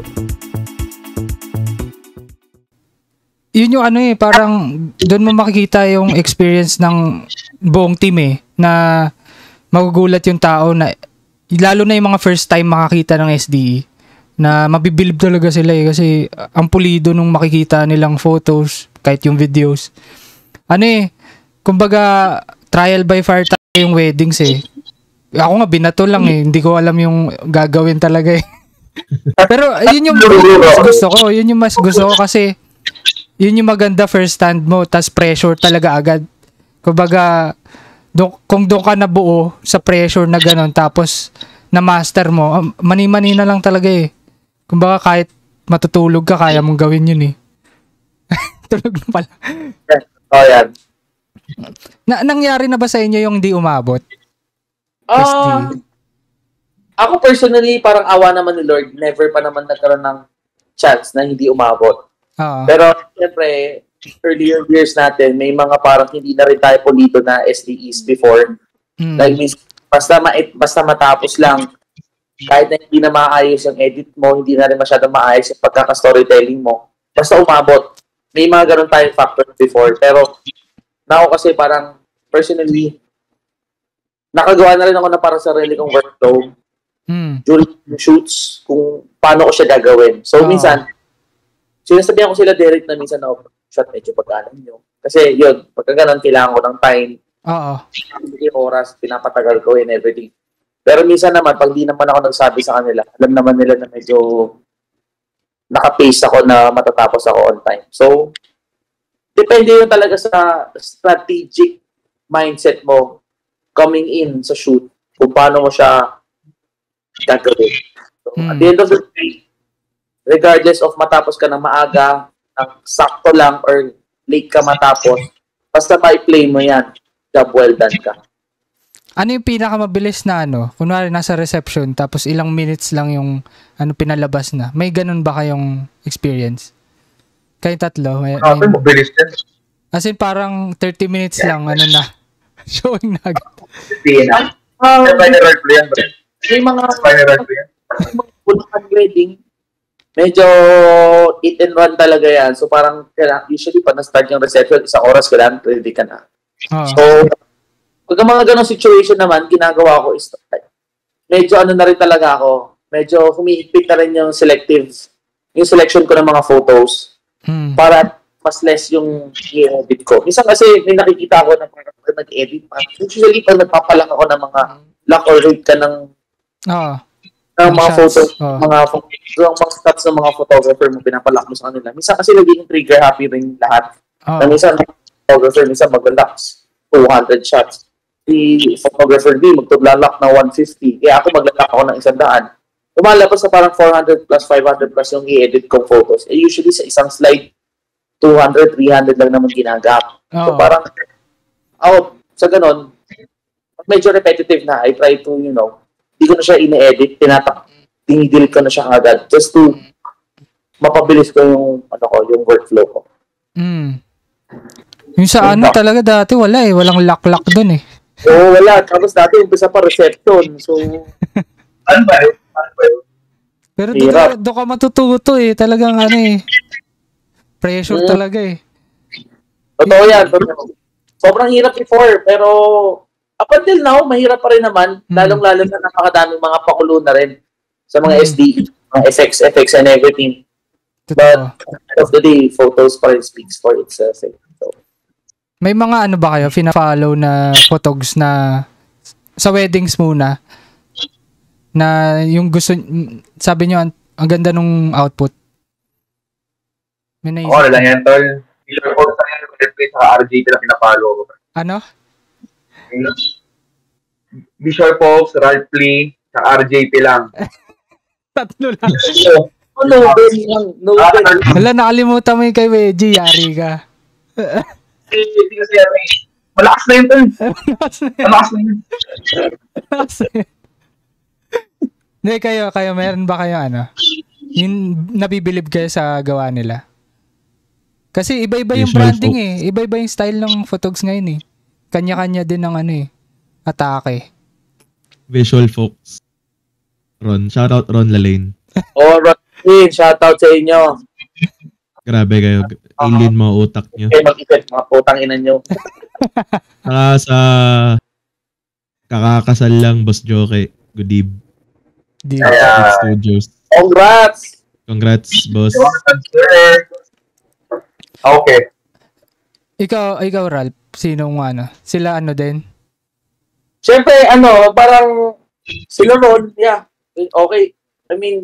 Yun yung parang doon mo makikita yung experience ng buong team na magugulat yung tao na lalo na yung mga first time makakita ng SDE na mabibilib talaga sila kasi ang pulido nung makikita nilang photos kahit yung videos. Kumbaga trial by fire yung weddings Ako nga binato lang hindi ko alam yung gagawin talaga Pero yun yung mas gusto ko, kasi yun yung maganda first hand mo, tas pressure talaga agad. Kumbaga, kung doon ka nabuo sa pressure na gano'n, tapos na-master mo, mani-mani na lang talaga Kumbaga, kahit matutulog ka, kaya mong gawin yun Tulog na pala. Yan. Nangyari na ba sa inyo yung hindi umabot? Ako personally, parang awa naman ni Lord, never pa naman nagkaroon ng chance na hindi umabot. Pero, siyempre, earlier years natin, may mga parang hindi na rin tayo pulido na SDEs before. Like, basta matapos lang, kahit na hindi na maayos yung edit mo, hindi na rin masyadong maayos yung pagkaka-storytelling mo, basta umabot. May mga ganun tayong factors before. Pero, na ako kasi parang, personally, nakagawa na rin ako na parang sarili kong workflow during shoots, kung paano ko siya gagawin. So, minsan, sinasabihan ko sila direct na minsan na shot medyo pag-alam nyo. Kasi yun, pagka ganun, kailangan ko ng time. Yung oras, pinapatagal ko and everything. Pero minsan naman, pag di naman ako nagsabi sa kanila, alam naman nila na medyo naka-pace ako na matatapos ako on time. So, depende yun talaga sa strategic mindset mo coming in sa shoot, kung paano mo siya gagawin. So, at the end of the day, regardless of matapos ka ng maaga, ng sakto lang, or late ka matapos, basta ma-play mo yan, job well done ka. Ano yung pinakamabilis na kunwari nasa reception, tapos ilang minutes lang yung pinalabas na? May ganun ba kayong experience? Kayo tatlo? Mabilis din. As in parang 30 minutes lang, na, showing na agad. Final role yan, bro. May mga final role yan. Bulacan wedding, medyo eat and run talaga yan. So parang usually pag na-start yung reception, 1 oras kailangan ready ka na. So, pag mga ganong situation naman, ginagawa ko is medyo ano na rin talaga ako. Medyo humihigpit na rin yung selection ko ng mga photos para mas less yung i-edit ko. Minsan kasi may nakikita ko na parang nag-edit pa. Usually pag nagpapalak ako ng mga lock or rate ka ng mga photos, mga shots ng mga photographer mo, pinapalak mo sa kanila. Minsan kasi naging trigger happy rin lahat. Minsan photographer, minsan mag-relax 200 shots. Si photographer B, magtuglalak na 150. Kaya ako maglalak ako ng 100. Lumalabas na parang 400 plus, 500 plus yung i-edit kong photos. Usually sa isang slide, 200, 300 lang naman ginagap. So parang, sa ganon, medyo repetitive na. I try to, hindi ko na siya ine-edit, dinidil ko na siya agad just to mapabilis ko yung workflow ko. Yung sa talaga dati wala walang lock doon Oo, wala. Tapos dati umpisa pa reception. So, ano ba yun? Pero doon ka matututo talagang pressure talaga Totoo yan. Sobrang hirap before, pero up until now, mahirap pa rin naman. Lalong-lalo na napakadaming mga pakulo na rin sa mga SDE, mga FX and everything. But at the end of the day, photos pa rin speaks for itself. So, may mga ba kayo, fina-follow na photogs na sa weddings muna na yung gusto, sabi nyo, ang ganda nung output? Oo, lang yan, tol. Visual Folks na yan, sa RJP na pinapalo ko. Ano? Visual Folks, Ralph Lee, sa RJP lang. Tatlo lang. No. Wala, nakalimutan mo yung kay Wedgie, yari ka. Hindi kasi malakas na yun, tol. Malakas na yun. Hindi, kayo, meron ba kayo yung nabibilib kayo sa gawa nila? Kasi iba-iba yung branding Iba-iba yung style ng photogs ngayon Kanya-kanya din ng atake. Visual Folks. Ron. Shoutout Ron Lalaine. Ron Lalaine. Shoutout sa inyo. Grabe kayo. Alien mga utak nyo. Mag-isip, mga putang ina nyo. Saka sa kakakasal lang, Boss Joke. Good eve. Studios. Congrats, boss. Okay. Ikaw, Ralph, sinong sila din? Siyempre, parang sila ron, okay. I mean,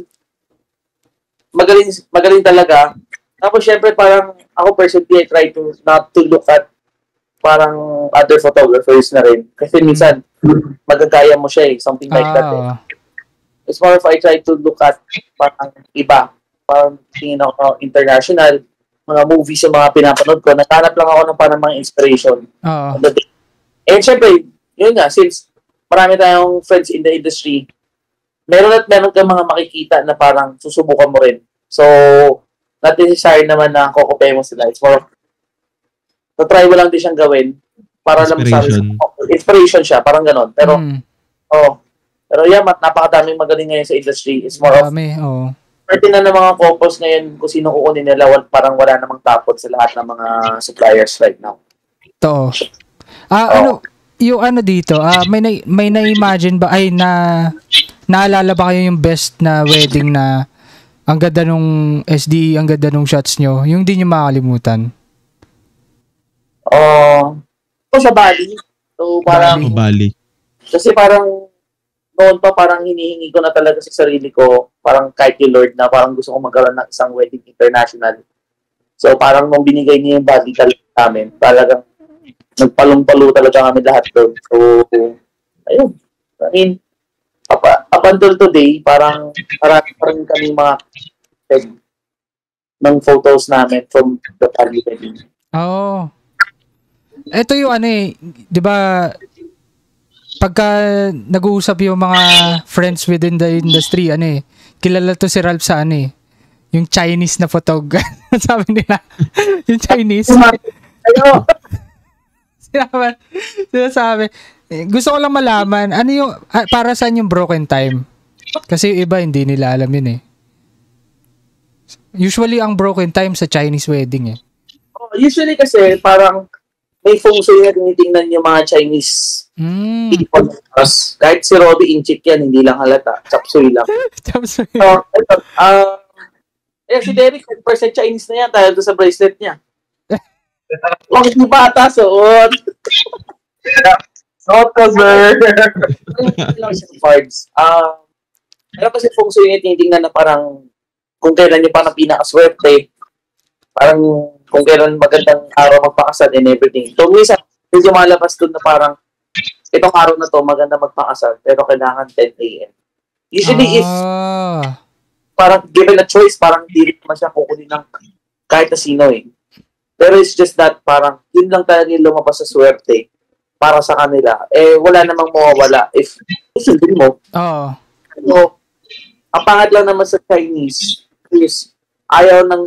magaling talaga. Tapos, siyempre, parang ako personally, I try to not to look at parang other photographers na rin. Kasi minsan, magagaya mo siya something like that. It's more of I try to look at parang iba. Parang tingin ako international, mga movies yung mga pinapanood ko. Naghanap lang ako ng parang mga inspiration. And syempre, yun nga, since marami tayong friends in the industry, meron kang mga makikita na parang susubukan mo rin. So, not necessary naman na kokopay mo sila. It's more of, try mo lang din siyang gawin para lang inspiration siya, parang ganon. Pero, pero napakadaming magaling ngayon sa industry. It's more of, pwede na ng mga couples ngayon kung sino kukunin nila, parang wala namang tapot sa lahat ng mga suppliers right now. To. Yung dito, may na-imagine ba, naalala ba kayo yung best na wedding na ang ganda nung SDE, ang ganda nung shots nyo, yung di nyo makakalimutan? Sa Bali. So, parang, Bali. Kasi parang, noon pa parang hinihingi ko na talaga sa sarili ko, parang kahit yung Lord na parang gusto ko magkaroon ng isang wedding international. So parang nung binigay niya yung body talaga namin, talagang nagpalong-palo talaga kami lahat doon. So, ayun. I mean, up until today, parang marami pa rin kami mga ng photos namin from the Bali wedding. Ito yung di ba, pagka nag-uusap yung mga friends within the industry, kilala to si Ralph sa yung Chinese na photog. Sabi nila, yung Chinese. Sinasabi. Gusto ko lang malaman, para saan yung broken time? Kasi iba, hindi nila alam yun Usually, ang broken time sa Chinese wedding eh. Usually kasi, parang may feng shui na tinitingnan yung mga Chinese people. Kahit si Robbie Inchik yan, hindi lang halata. Chapsuy lang. Tapos, Ito, si Derek, 100% Chinese na yan dahil sa bracelet niya. Bakit yung bata, suot? Suot ko, sir. Lang siya cards. Pero kasi feng shui nga tinitingnan na parang kung kailan niyo pa na pinakaswerte, parang kung kailan magandang araw magpakasal and everything. So, minsan, medyo malabas doon na parang itong araw na to maganda magpakasal pero kailangan 10 a.m. Usually, if parang given a choice, parang hindi rin naman siya kukunin ng kahit na sino eh. Pero it's just that parang yun lang talaga yung lumabas sa swerte para sa kanila. Eh, wala namang mawawala if isipin mo. So, ang pangit lang naman sa Chinese is ayaw ng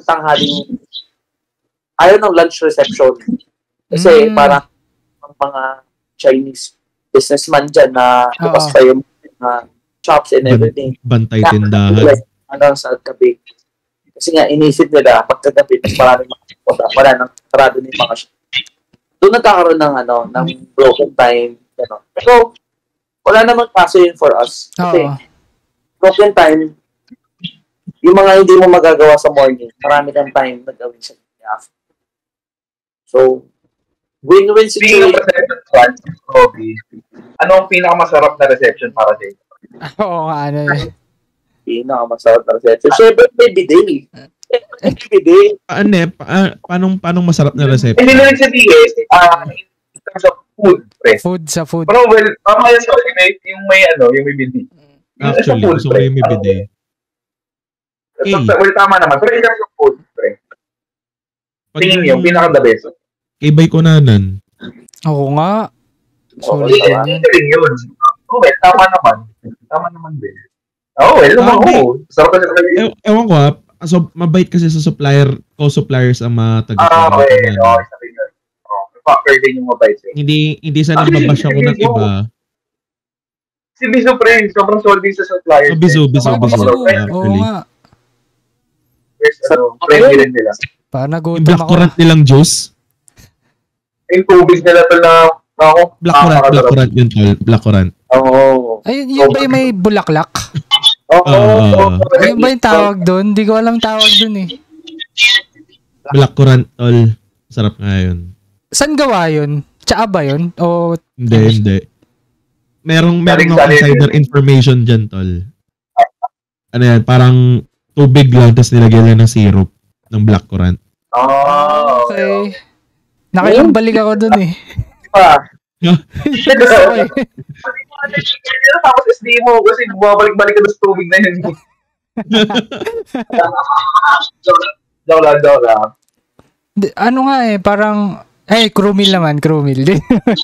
lunch reception. Kasi parang mga Chinese businessman dyan na bukas pa yung shops and everything. Bantay tindahan. Sa gabi. Kasi nga, inisip nila, pagkagabi, mas maraming mga wala nang sarado na yung mga shop. Doon nagkakaroon ng broken time. Pero, wala namang kaso yun for us. Kasi, broken time, yung mga hindi mo magagawa sa morning, marami kang time na gawin sa afternoon. So, win-win situation. Ano ang pinakamasarap na reception para sa inyo? Oo nga, ano eh. Pinakamasarap na reception. Siyempre, baby day. Baby day. Paano masarap na reception? Hindi na rin sabihin, in terms of food, pre. Food sa food. Pero well, tama yan sa yung may bindi. Actually, gusto ko yung may bindi. Well, tama naman. Pero in terms of food, pre. Tingin niyo, pinaka-the best. Kay Bay Kunanan. Oo nga. Solid yan. Tingin yun. Okay, tama naman din. Sarap ka na. Ewan ko so mabait kasi sa co-suppliers ang mga taga. Okay. Sabi nga. Factor din yung mabait. Hindi sana mababash ako ng iba. Si Bisu, friend, sobrang solid sa suppliers. Bisu. Oo nga. Friendly rin nila. Nagutom yung blackcurrant nilang juice. Yung tubig nila to na blackcurrant yun, tol. Blackcurrant. Oo. Ayun, yun ba yung may bulaklak? Ayun ba yung tawag doon? Hindi ko alam tawag doon eh. Blackcurrant, tol. Sarap nga yun. Saan gawa yun? Tsaa ba yun? O... Hindi. Merong insider information dyan, tol. Ano yan, parang tubig lang, tapos nilagyan lang ng syrup ng blackcurrant. Okay. Nakailang balik ako dun eh. Tapos SD mo kasi bumabalik-balik ka sa tubig na yun. Joke lang. Ano nga eh, parang... crewmeal naman, crewmeal din.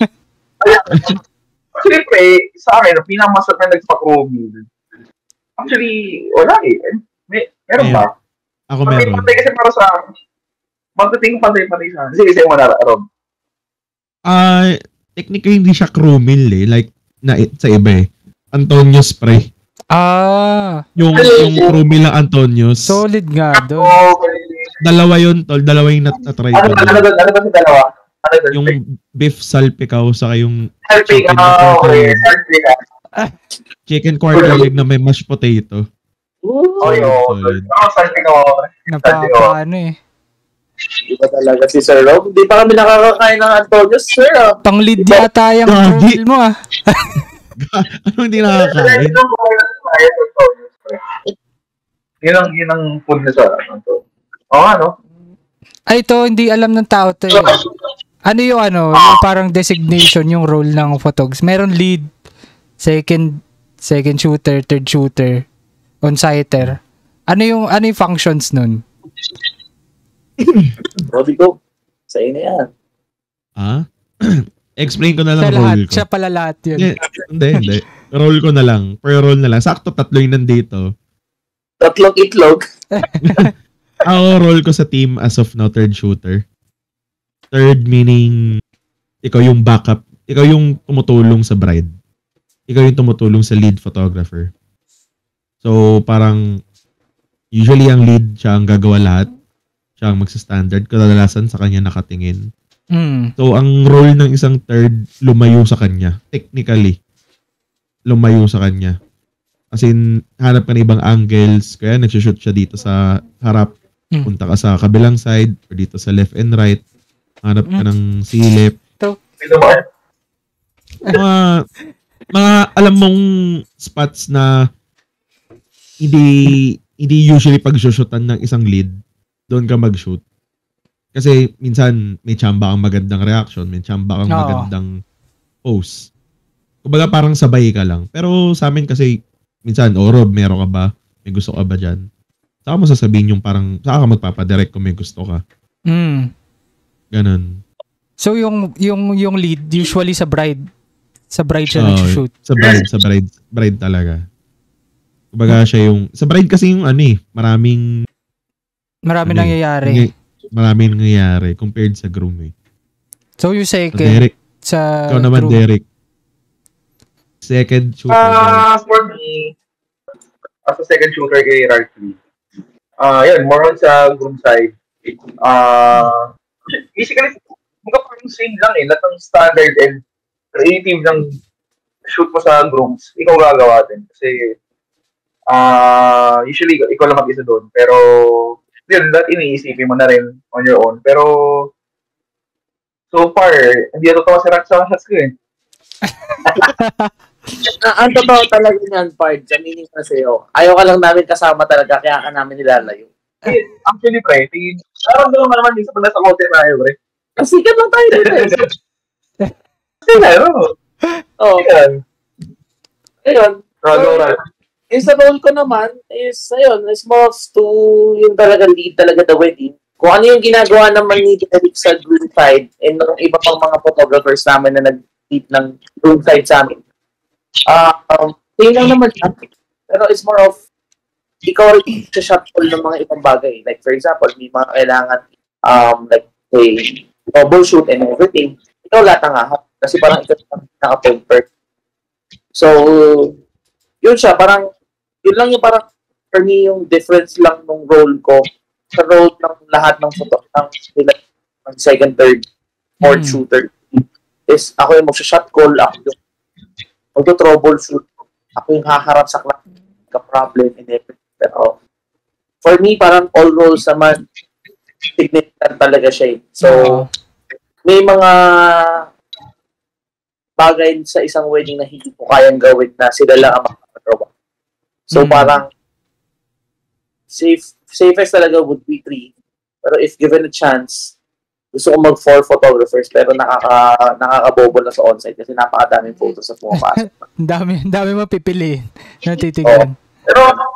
Siyempre, sa akin, pinakamasarap na nagpa-crewmeal. Actually, wala eh. Meron ba? Ako meron. Pantay kasi para sa magdating pantay-pantay sa akin. Sige, mo na, Rob. Technically, hindi siya crewmeal eh. Like, sa iba eh. Antonio's pre. Yung crewmeal ng Antonio's. Solid nga doon. Dalawa yun, tol. Dalawa yung natry ko. Ano ba sa dalawa? Yung beef salpikaw saka yung chicken quarter leg na may mashed potato. Napakaano eh. Iba talaga si Sir Rob. Hindi pa kami nakakakain ng Antonio's, sir. Pang-lead yata yung crewmeal mo Ano hindi nakakain? Yun ang food na sa Antonio's. No? Ay, ito, hindi alam ng tao to eh. Ano yung yung parang designation, yung role ng photogs? Meron lead, second shooter, third shooter, on-siter. Ano yung functions nun? Robbie, go. Sa'yo na yan. Explain ko na lang role ko. Siya pala lahat yun. Hindi. Role ko na lang. Per role na lang. Sakto 3 yung nandito. 3 itlog. Ako, role ko sa team as of now, third shooter. Third meaning, ikaw yung backup. Ikaw yung tumutulong sa bride. Ikaw yung tumutulong sa lead photographer. So, parang, usually ang lead siya ang gagawa lahat. Siya ang magsa-standard. Kadalasan sa kanya nakatingin. So, ang role ng isang third, lumayo sa kanya. Technically, lumayo sa kanya. As in, hanap ka ng ibang angles. Kaya nagsushoot siya dito sa harap. Punta ka sa kabilang side or dito sa left and right. Hanap ka ng silip. Mga alam mong spots na hindi usually pag-shootan ng isang lead, doon ka mag-shoot. Kasi minsan may tsamba kang magandang reaction, may tsamba kang magandang pose. Kumbaga parang sabay ka lang. Pero sa amin kasi minsan, Rob, meron ka ba? May gusto ka ba dyan? Saka mo sasabihin yung parang, saka ka magpapadirect kung may gusto ka. Ganon. So yung lead usually sa bride siya nag-shoot. Sa bride talaga. Kumbaga siya yung, sa bride kasi yung maraming nangyayari. Maraming nangyayari compared sa groom eh. So yung second, Derek, sa ikaw naman groom. Derek. Second shooter. For me, as a second shooter kay Ralphie, yun, more on sa groom side. Basically, mga parang same lang eh. Lahat ng standard and creative ng shoot mo sa grooms, ikaw gagawa din. Kasi, usually, ikaw lang mag-isa doon. Pero, yun, lahat iniisipin mo na rin on your own. Pero, so far, hindi na totoo si Rax sa shots ko eh. Ang totoo talaga niyan, Pard. Aminin ko na sa'yo. Ayaw ka lang namin kasama talaga, kaya ka namin nilalayo. Actually, pre, naramdaman mo naman minsan pag nasa hotel tayo, pre. Sikat lang tayo dito eh. Kasi na, Oo. Ayun. Ayun. Sa role ko naman is, ayun, is more to yung talaga lead talaga the wedding. Kung ano yung ginagawa naman ni Derek sa groom side and ng iba pang mga photographers namin na nag-lead ng groom side sa amin. Same lang naman siya. Pero it's more of ikaw rin sa shot call ng mga ibang bagay. Like, for example, may mga kailangan like, say, troubleshoot and everything. Ikaw lahat ang ahap. Kasi parang ikaw naka-perfect. So, yun siya. Parang, yun lang yung parang, for me, yung difference lang ng role ko sa role ng lahat ng photo, ng second, third, fourth shooter. Is, ako yung mag-shot call, ako yung mag-troubleshoot, ako yung haharap sa ka-problem and everything. Pero, for me, parang all roles naman, significant talaga siya eh. So, may mga bagay sa isang wedding na hindi ko kayang gawin na sila lang ang makakagawa. So, parang safest talaga would be 3. Pero if given a chance, gusto ko mag-4 photographers pero nakakabobo na sa onsite kasi napakadaming photos sa pumapasok. Dami mapipili na titignan. Pero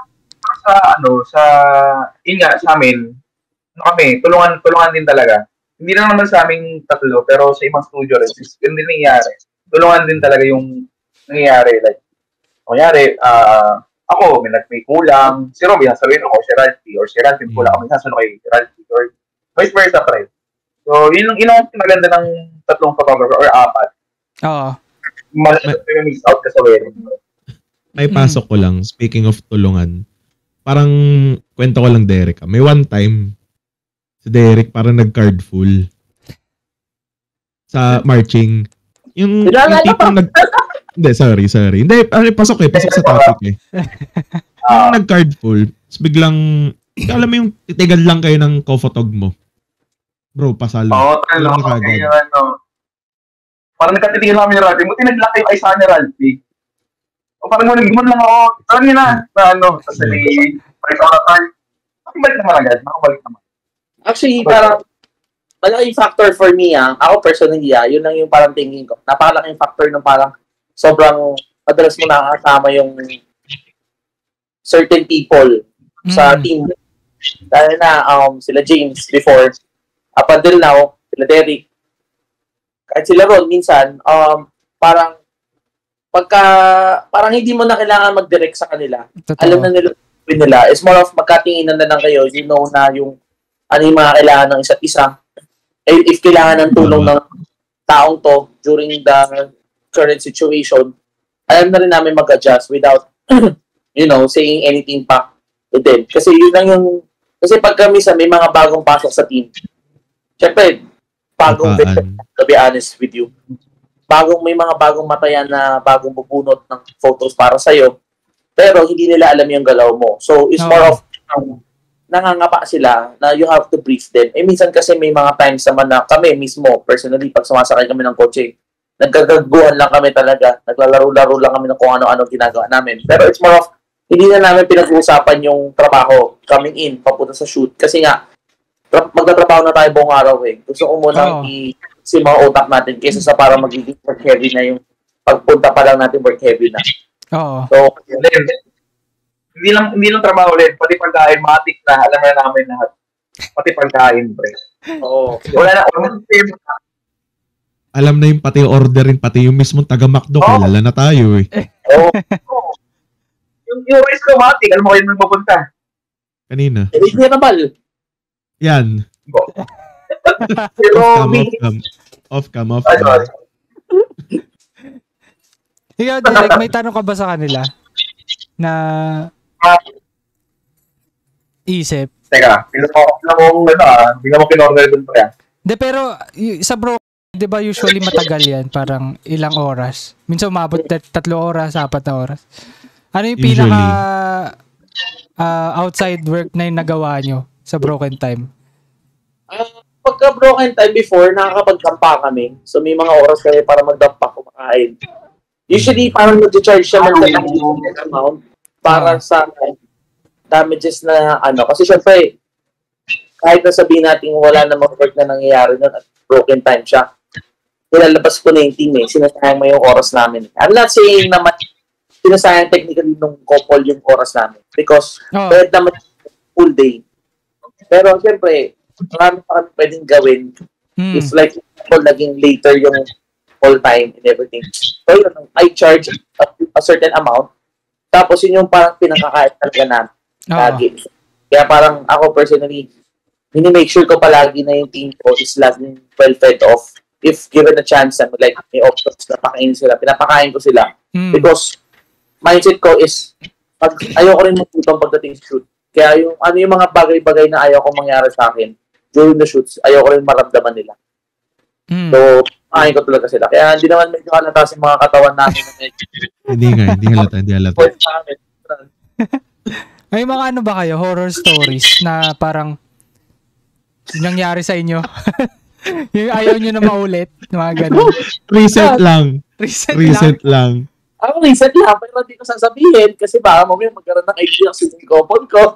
yun nga, sa amin, kami, tulungan din talaga. Hindi na naman sa aming tatlo, pero sa ibang studio rin, yun din nangyayari. Tulungan din talaga yung nangyayari. Like, nangyayari, ako, may kulang, si Rob, sasabihin ako, si Ralphie, or si Ralphie, kulang ako, sasunod kay Ralphie, or vice versa, right? So, yun ang maganda ng tatlong photographer, or 4. Oo. Mix out ka sa wedding. May pasok ko lang, speaking of tulungan, parang kwento ko lang Derek. May one time, si Derek parang nag-card full sa marching. Yung tipong Hindi, sorry. Hindi, pasok sa topic eh. Yung nag-card full, biglang, alam mo yung titigan lang kayo ng co-photog mo. Bro, pasalo. Oo, talaga. Parang nagkatitigan kami ni Ralphie. Buti nag-lock yung isa ni Ralphie. O parang nagimon lang ako. Alam niyo na Tapos balik ako na card. Nakabalik naman agad. Actually, parang malaking factor for me, ako personally, yun lang yung parang thinking ko. Napakalaking factor ng parang sobrang madalas mo nakakasama yung certain people sa team. Dahil na sila James before, up until now, sila Derek, kahit sila Ron, minsan, parang parang hindi mo na kailangan mag-direct sa kanila. Totoo. Alam na nila. It's more of magkatinginan na lang kayo. You know na yung ano yung mga kailangan ng isa't isa. If kailangan ng tulong ng taong to during the current situation, alam na rin namin mag-adjust without, saying anything back din. Kasi yun lang yung, kasi pag kami may mga bagong pasok sa team, syempre, bagong veteran, to be honest with you, may mga bagong matayan na bagong bubunot ng photos para sa'yo, pero hindi nila alam yung galaw mo. So, it's more of, nangangapa sila na you have to brief them. Minsan kasi may mga times naman na kami mismo, personally, pag sumasakay kami ng kotse, nagkagaguhan lang kami talaga, naglalaro-laro lang kami ng kung ano-ano ginagawa namin. Pero it's more of, hindi na namin pinag-uusapan yung trabaho coming in, papunta sa shoot. Kasi nga, magtatrabaho na tayo buong araw eh. Gusto ko muna si mga utak natin kaysa sa para magiging work heavy na yung pagpunta pa lang natin work heavy na. Oo. So, hindi lang trabaho ulit, pati pagkain, matik na, alam na namin lahat. Pati pagkain, pre. Oo. Wala na, alam na yung pati orderin, pati yung mismong taga-McDo, kilala na tayo eh. Oo. Yung rice ko, matik, alam mo kayo nang mapunta. Kanina. Reasonable. Yan. Pero, Off cam. Ikaw, Derek, may tanong ka ba sa kanila? Na isip? Teka, bigla mo kinorder dun pa yan. De, pero sa bro, di ba usually matagal yan? Parang ilang oras? Minsan umabot 3 oras, 4 na oras. Ano yung pinaka outside work na yung nagawa nyo sa broken time? Pagka broken time before, nakakapagdampa kami. So may mga oras kami para magdampa kumakain. Usually, parang nag-charge siya ng amount para sa damages na Kasi syempre, kahit na sabihin natin wala namang work na nangyayari nun at broken time siya, nilalabas ko na yung team eh. Sinasayang mo yung oras namin. I'm not saying naman sinasayang technically nung couple yung oras namin. Because pwede naman full day. Pero syempre, marami pa kami pwedeng gawin. If like, naging later yung all time and everything. So yun, I charge a certain amount. Tapos yun yung parang pinakakain talaga namin. Lagi. Kaya parang ako personally, make sure ko palagi na yung team ko is laging well fed off. If given a chance, like may options na pinapakain ko sila. Because mindset ko is, ayoko rin magputong pagdating sa shoot. Kaya yung mga bagay-bagay na ayaw ko mangyari sa akin during the shoots, ayoko rin maramdaman nila. So, pakain ko talaga sila. Kaya hindi naman medyo halata sa mga katawan namin. Hindi halata. May mga ba kayo, horror stories na parang nangyari sa inyo? Yung ayaw nyo na maulit, mga ganun. Recent lang. Ako recent lang, pero hindi ko sasabihin kasi baka mamaya magkaroon ng idea kasi yung couple ko.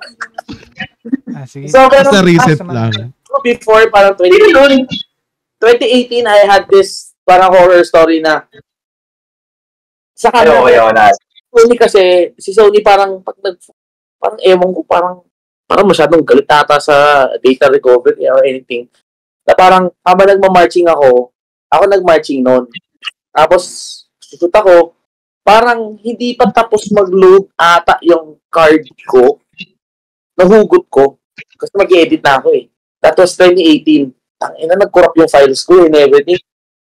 Sige. So, pero, recent lang. Before, parang 2018, I had this parang horror story na sa camera. Sony kasi, si Sony parang parang ewan ko, parang masyadong galit ata sa data recovery or anything. Na parang, habang nagmamarching ako nagmarching noon. Tapos, susut ako, parang hindi pa tapos mag-load ata yung card ko. Nahugot ko. Kasi mag-edit na ako eh. That was 2018. Nag-corrupt yung files ko and everything.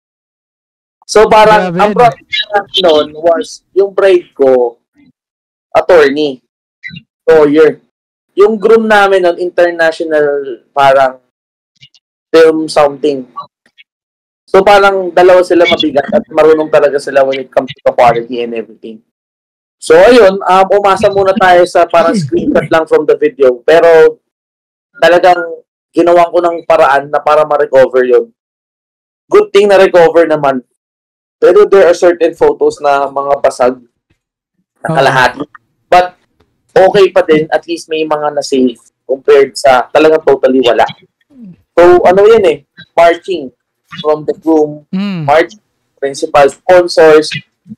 So, parang, ang problem noon was, yung bride ko, attorney, lawyer. Yung groom namin noon, international, parang, film something. So, parang, dalawa sila mabigat at marunong talaga sila when it comes to quality and everything. So, ayun, umasa muna tayo sa parang screenshot lang from the video. Pero, talagang, ginawan ko ng paraan na para ma-recover yun. Good thing na recover naman. Pero there are certain photos na mga basag na kalahati. But okay pa din, at least may mga na-save compared sa talagang totally wala. So yan eh, marching from the groom, marching, principal sponsors,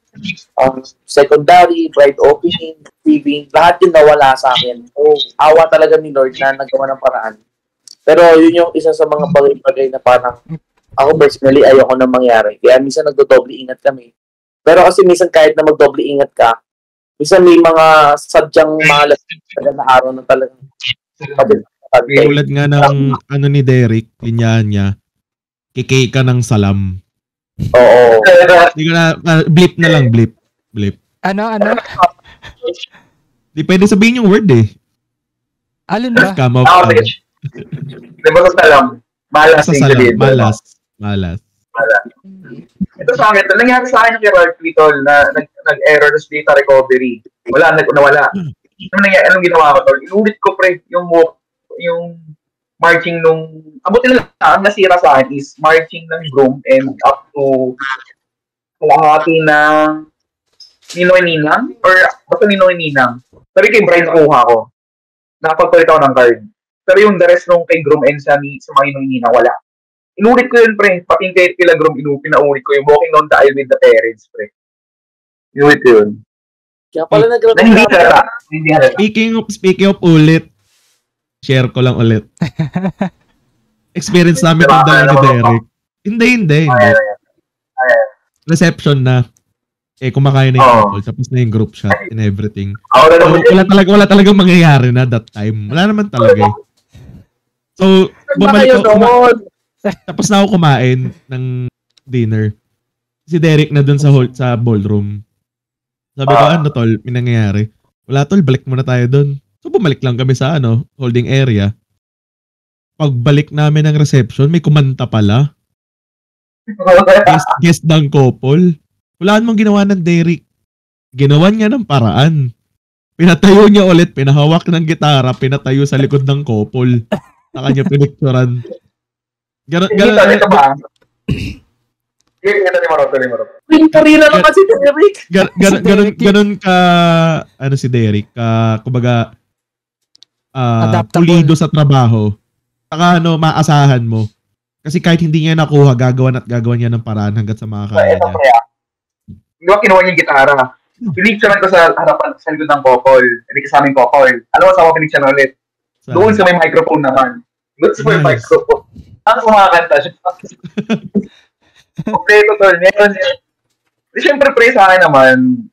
secondary, bride opening, receiving, lahat yun nawala sa akin. So awa talaga ni Lord na nagawa ng paraan. Pero yun yung isa sa mga bagay-bagay na parang ako personally ayoko na mangyari. Kaya minsan nagdo-doble ingat kami. Pero kasi minsan kahit na mag-doble ingat ka, minsan may mga sadyang malas na araw na talagang tulad nga ng ni Derek, linyahan niya, kikay ka ng salam. Oo. Hindi ko na, blip na lang, blip. Ano? Di pwede sabihin yung word eh. Alin ba? Come out. Sige. Di ba sa salam? Malas. Malas. Ito sa akin, nangyari sa akin yung kay Ralph Little na nag-error sa data recovery. Nawala. Anong ginawa ko tol? Inulit ko pre, yung marching nung, abutin na lang, ang nasira sa akin is marching ng broom and up to kalahati ng Ninoy Ninang, or basta Ninoy Ninang. Sabi kay Brian nakuha ko. Nakapagpalit ako ng card. Pero yung the rest nung kay Groom and sa mga Ninoy Ninang, wala. Inulit ko yun, pre. Pati yung kay Groom, pinaulit ko yung walking on the aisle with the parents, pre. Inulit ko yun. Kaya pala Hindi halata. Speaking of ulit, share ko lang ulit. Experience namin ng dalawa ni Derek. Hindi. Reception na. Kumakain na yung couple, tapos na yung group shot and everything. So, wala talagang mangyayari na that time. Wala naman talaga eh. So, bumalik ako. Tapos na ako kumain ng dinner. Si Derek na dun sa ballroom. Sabi ko, ano tol, may nangyayari. Wala tol, balik muna tayo dun. So, bumalik lang kami sa holding area. Pagbalik namin ng reception, may kumanta pala. Guest ng couple. Wala namang ginawa ng Derek. Ginawan niya ng paraan. Pinatayo niya ulit, pinahawak ng gitara, pinatayo sa likod ng couple. Sa kanya pinicturan. Ganun ka, si Derek, kumbaga, pulido sa trabaho. Saka maasahan mo. Kasi kahit hindi niya nakuha, gagawan niya ng paraan hanggat sa makakaya niya. Di ba kinuha niya yung gitara? Pinicturean ko sa harapan, sa likod ng couple. Hindi ka sa aming couple. Ano mo sa mga pinicturean ulit? Doon sa may microphone naman. Doon sa may microphone. Ano kumakanta siya? Kompleto tol. Meron niya. Siyempre pre sa akin naman,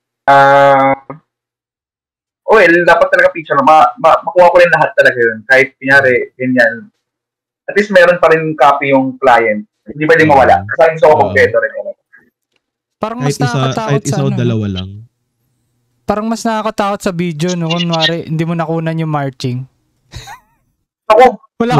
dapat talaga picture. Makuha ko rin lahat talaga yun. Kahit pinyari, ganyan. At least meron pa rin copy yung client. Hindi pwede mawala. Kasi gusto ko kompleto rin. Parang mas nakakatakot sa isa o dalawa lang. Parang mas nakakatakot sa video, no? Kunwari, hindi mo nakunan yung marching. Ako,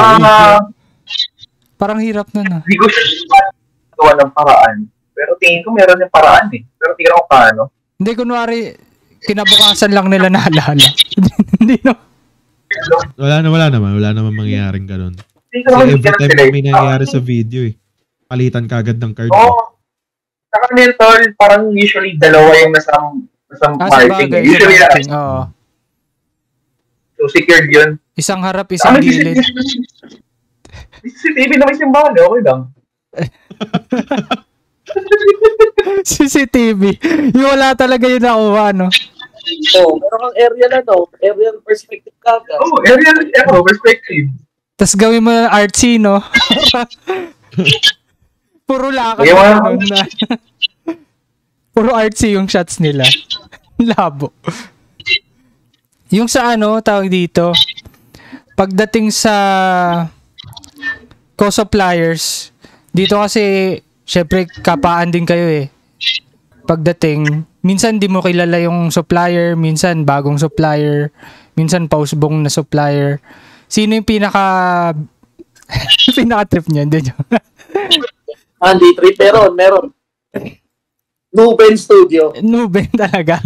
parang hirap na. Hindi ko siya gawa ng paraan. Pero tingin ko meron yung paraan eh. Pero tingin ko paano. Hindi, kunwari, kinabukasan lang nila naalala. Hindi, no? Wala naman mangyayaring ganun. Kasi every time may nangyayari sa video eh. Palitan kagad ng card. Saka mental, parang usually dalawa yung nasa marking. Usually oo. So secured yun. Isang harap, isang gilid. CCTV na may simbahan, okay lang. CCTV. Yung wala talaga yung nakuha, no? Meron kang area na, no? Aerial perspective kagad. Aerial perspective. Tapos gawin mo ng artsy, no? Puro lakad na. Puro artsy yung shots nila. Labo. Yung sa tawag dito, pagdating sa co-suppliers, dito kasi, syempre, kapaan din kayo eh. Pagdating, minsan di mo kilala yung supplier, minsan bagong supplier, minsan pausbong na supplier. Sino yung pinaka-trip niya? Hindi nyo? Hindi trip, pero meron. Nuben Studio. Nuben talaga.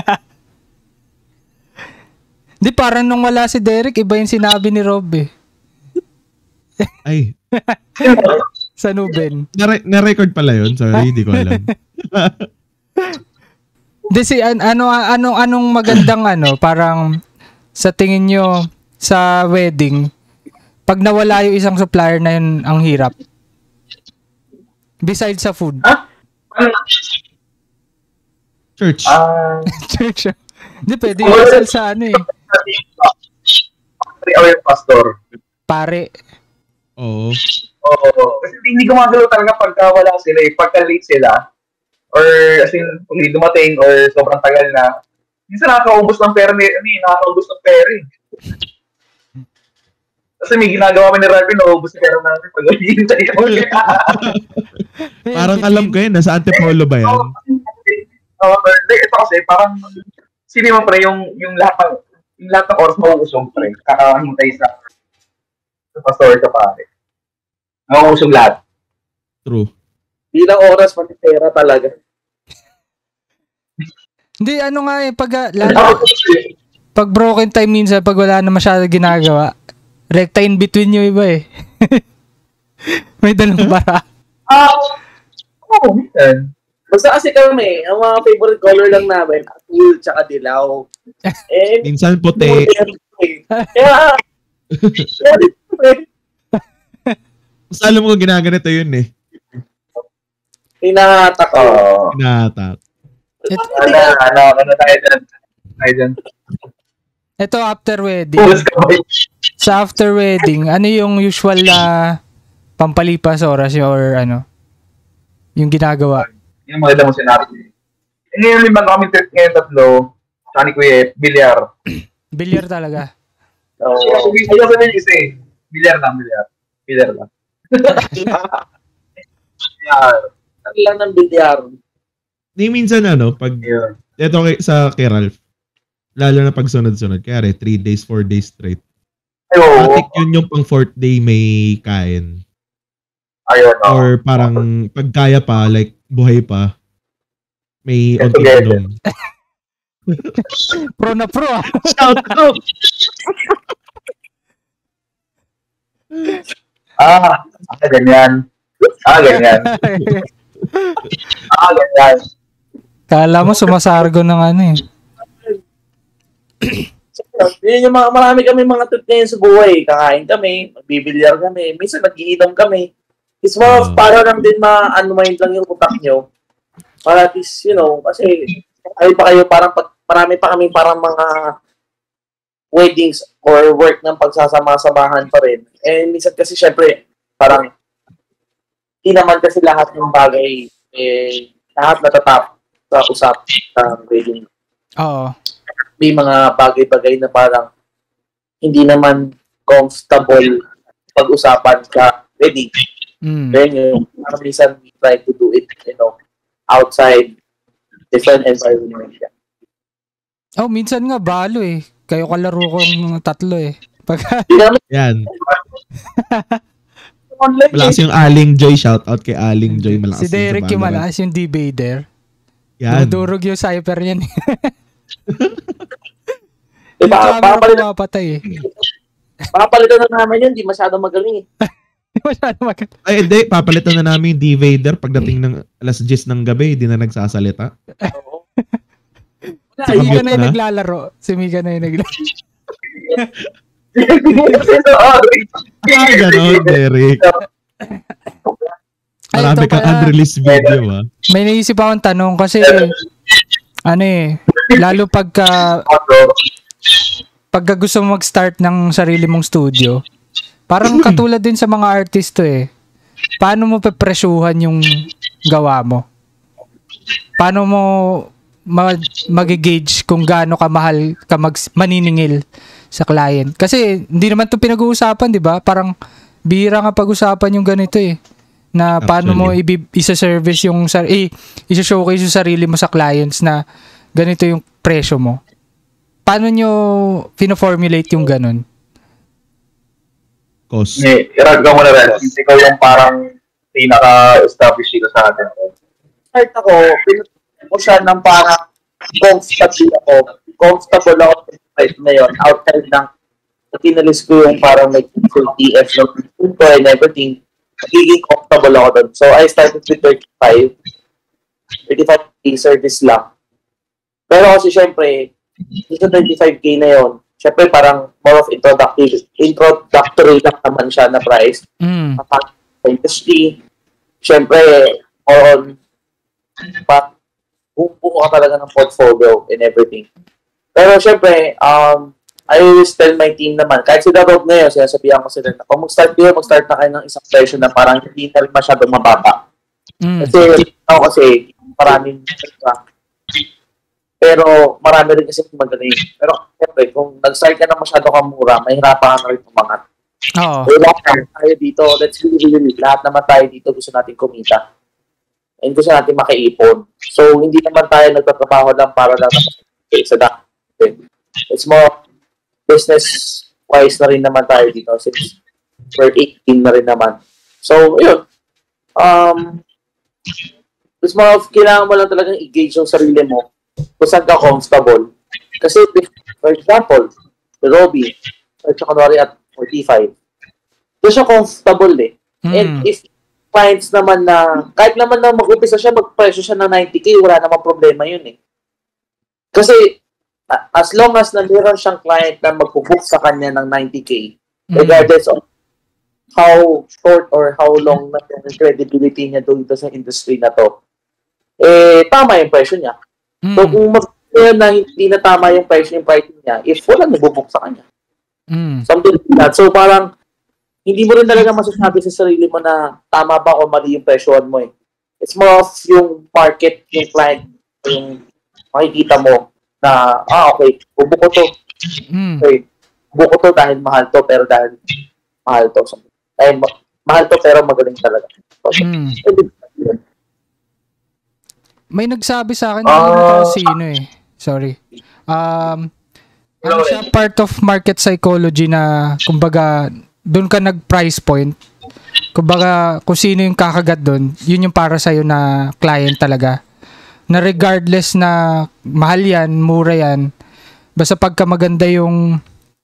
Di parang nung wala si Derek, iba yung sinabi ni Rob eh. Ay. Sa Nuben. Na-record pala yun. Sorry, hindi ko alam. Di anong magandang parang sa tingin nyo sa wedding, pag nawala yung isang supplier na yun, ang hirap. Besides sa food. Church. Church. Hindi, pwede yung sa eh. Yung pastor. Pare. Oo. Kasi hindi gumagalaw talaga pagka wala sila eh. Pagka late sila, or as in, hindi dumating, or sobrang tagal na, minsan nakakaubos ng pera eh. Kasi may ginagawa kami ni Ralph, naubos na pera namin pag hihintay ko. Parang alam ko yun, nasa Antipolo ba yan? Ito kasi, parang, sino mo pre, yung lahat ng, yung lahat ng oras mauusong pre. Kakahintay sa pastor sa pare. Mauusong lahat. True. Bilang oras, pati pera talaga. Hindi, ano nga eh, pag broken time minsan, pag wala na masyado ginagawa, rekta in between yung iba eh. May dalang bara. Oo, minsan. Basta kasi kami, ang mga favorite color lang namin, atul tsaka dilaw. Minsan puti. Kaya, Mas alam mo kung ginaganito yun eh. hinahatak ko. Hinahatak. Ano tayo dyan? Ito after wedding. Pulos ka ba? Sa after wedding, ano yung usual na pampalipas oras or ano? Yung ginagawa? Yung maganda mo sinabi. Ngayon naman kami trip ngayon tatlo. Tsaka ni Kuya, bilyar. Bilyar talaga. Ayaw sabihin isa eh. Bilyar lang. Bilyar. Ang lang ng bilyar. Ni minsan pag ito kay Ralph, lalo na pag sunod-sunod, kaya 3 days, 4 days straight. Matik yun yung pang 4th day may kain. Ayun. Or parang pag kaya pa, like buhay pa, may onting inom. Pro na pro ah. Shout out! Ganyan. Ganyan. Kala mo sumasargo ng ano eh. Yun yung marami kami mga trip ngayon sa buhay. Kakain kami, magbibilyar kami, minsan mag-iinom kami. It's more of para lang din ma-unwind lang yung utak nyo. Para at least, kasi ay pa kayo parang marami pa kami parang mga weddings or work ng pagsasama-samahan pa rin. And minsan kasi syempre, parang hindi naman kasi lahat ng bagay lahat natatap sa usap ng wedding. Oo. May mga bagay-bagay na parang hindi naman comfortable pag-usapan sa wedding. Then parang minsan we try to do it, outside different environment. Minsan nga balo eh. Kayo kalaro kong tatlo eh. Yan. Malakas yung Aling Joy. Shout out kay Aling Joy. Malakas si Derek yung malakas yung debater. Yan. Durog yung cypher yan eh. Papalitan na namin yun, di masyadong magaling eh. Ay, hindi. Papalitan na namin yung D-Vader pagdating ng alas 10 ng gabi, hindi na nagsasalita. Si Mika na yung naglalaro. Ganon, Derek. Marami kang unreleased video, ha? May naisip akong tanong kasi, lalo pagka gusto mo mag-start ng sarili mong studio, parang katulad din sa mga artist eh. Paano mo pepresyuhan yung gawa mo? Paano mo mag-gauge kung gaano kamahal ka maniningil sa client? Kasi hindi naman 'to pinag-uusapan, 'di ba? Parang bihira nga pag-usapan yung ganito eh. Na paano mo isa-service yung isa-showcase yung sarili mo sa clients na ganito yung presyo mo. Paano nyo pino-formulate yung ganun? Cost. Irag ka muna rin. Ikaw yung parang pinaka-establish dito sa atin. Start ako, pinutin ko siya ng parang comfortable ako na yun, outside ng tinalis ko yung parang may TF and everything, magiging comfortable ako doon. So, I started with 35 service lang. Pero kasi syempre, dito 35K na yun, syempre parang more of introductory lang naman siya na price. Kapag industry, syempre, more on buo ka talaga ng portfolio and everything. Pero syempre, I always tell my team naman, kahit sila road na yun, sinasabihan ko sila na kung mag-start na kayo ng isang version na parang hindi na rin masyadong mababa. Kasi maraming pero marami rin kasi magaling. Pero syempre, kung nag-start ka na masyado kamura, mahirapan ka na rin umangat. Oo. Lahat tayo dito, let's really, lahat naman tayo dito gusto natin kumita. And gusto natin makaipon. So, hindi naman tayo nagtatrabaho lang para lang sa dati. It's more business-wise na rin naman tayo dito since we're 18 na rin naman. So, yun. Mas kailangan mo lang talagang i-gauge yung sarili mo kung saan ka comfortable. Kasi, for example, si Robby, at kunwari at 45, doon siya comfortable eh. And if clients naman na, kahit naman na mag-upisa siya, mag-presyo siya ng 90K, wala namang problema yun eh. Kasi, as long as na meron siyang client na mag-book sa kanya ng 90K, regardless of how short or how long na yung credibility niya dito sa industry na to, tama yung presyo niya. So, kung na hindi na tama yung pricing niya, if wala nag-book sa kanya. Something like that. So, parang, hindi mo rin talaga masasabi sa sarili mo na tama ba o mali yung presyohan mo eh. It's more of yung market, yung client, yung makikita mo na, okay, bubuko to. Okay, bubuko to dahil mahal to, pero dahil mahal to. Mahal to, pero magaling talaga. So, may nagsabi sa akin na sino eh. Sorry. Ano siya, part of market psychology na, kumbaga, doon ka nag-price point. Kumbaga, kung sino yung kakagat doon, yun yung para sa'yo na client talaga. Na regardless na mahal yan, mura yan, basta pagka maganda yung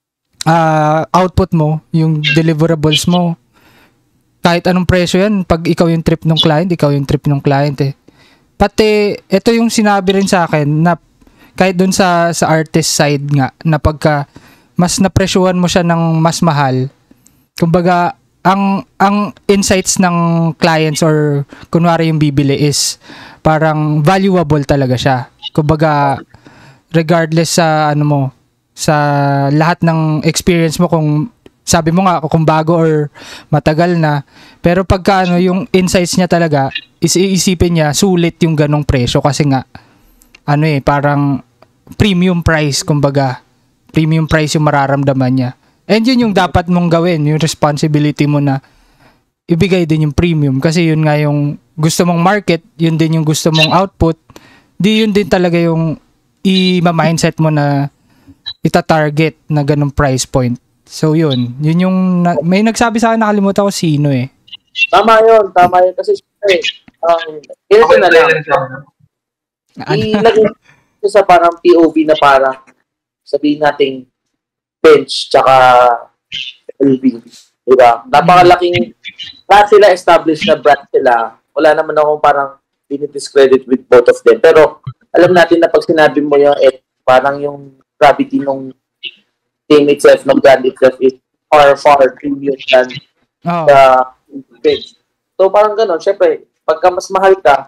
output mo, yung deliverables mo, kahit anong presyo yan, pag ikaw yung trip ng client, ikaw yung trip ng client eh. Pati, ito yung sinabi rin sa akin na kahit doon sa artist side nga, na pagka mas napresyuhan mo siya ng mas mahal, kumbaga, ang insights ng clients or kunwari yung bibili is parang valuable talaga siya. Kumbaga, regardless sa ano mo, sa lahat ng experience mo, kung sabi mo nga kung bago or matagal na, pero pagka yung insights niya talaga, iisipin niya sulit yung ganong presyo kasi nga parang premium price, kumbaga. Premium price yung mararamdaman niya. And yun yung dapat mong gawin, yung responsibility mo na ibigay din yung premium kasi yun nga yung gusto mong market, yun din yung gusto mong output, di yun din talaga yung i-mindset mo na ita-target na ganong price point. So yun yung may nagsabi sa akin, nakalimutan ko sino eh. Tama yun kasi ganito na lang. Ilagay sa parang POV na parang sabihin natin bench tsaka LV. Diba? Napakalaking lahat sila established na brand sila. Wala naman akong parang dinidiscredit with both of them. Pero alam natin na pag sinabi mo yung parang yung gravity ng team itself, ng brand itself is far premium than the bench. So parang gano'n. Siyempre, pagka mas mahal ka,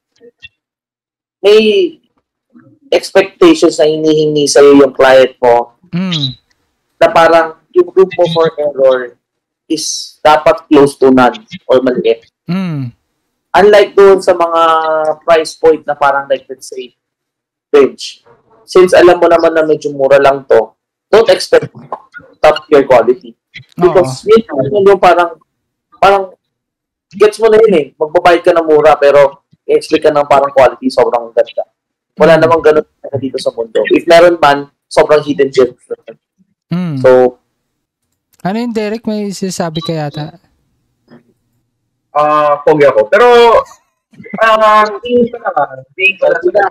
may expectations na hinihingi sa'yo yung client mo na parang yung room mo for error is dapat close to none or maliit. Unlike doon sa mga price point na parang like let's say range. Since alam mo naman na medyo mura lang to, don't expect top tier quality. Because yun yung parang gets mo na yun eh. Magbabayad ka ng mura pero i-expect ka ng parang quality sobrang ganda. Wala namang ganun dito sa mundo. If meron man, sobrang hidden gems. So, ano yung Derek? May sinasabi ka yata? Pogi ako. Pero, tingin ko na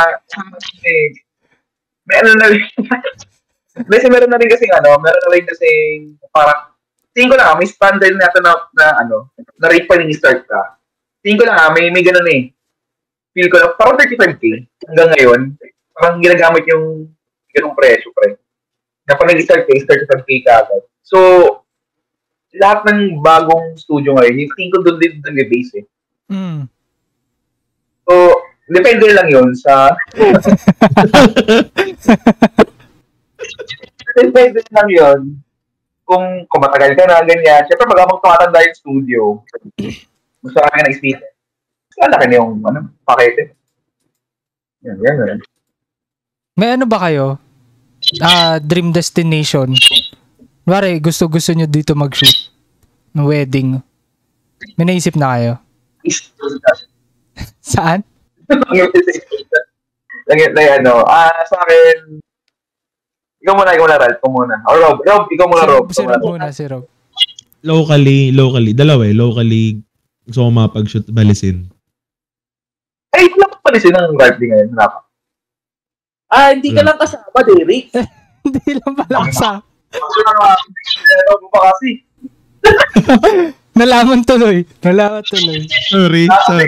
may ano na rin. Meron na rin kasing parang, tingin ko lang, may standard na ito na rate pa rin start ka. Tingin ko lang, may ganun eh. Feel ko lang, parang 35K hanggang ngayon, parang ginagamit yung ganung presyo, pre. Na pag nag-start ka, 35K ka agad. So, lahat ng bagong studio ngayon, yung tingin ko doon din nag-base eh. So, depende lang yun sa... depende lang yun kung matagal ka na, ganyan. Siyempre, pag tumatanda yung studio, gusto ka nga na-isipin. Laki na yung pakete. Yan. May ano ba kayo? Dream destination. Pare, gusto nyo dito mag-shoot ng wedding. May naisip na kayo? Saan? Sa akin, Ikaw muna, Ralph. Ikaw muna. O Rob, ikaw muna, Rob. Si Rob muna, si Rob. Locally, dalawa eh. Locally, gusto ko mapag-shoot balisin. Ay, wala pa palisin ng Ralph din ngayon. Wala pa. Hindi ka lang kasama, Derek. Hindi lang pala sa. Ano ba kasi? Nalaman tuloy. Sorry.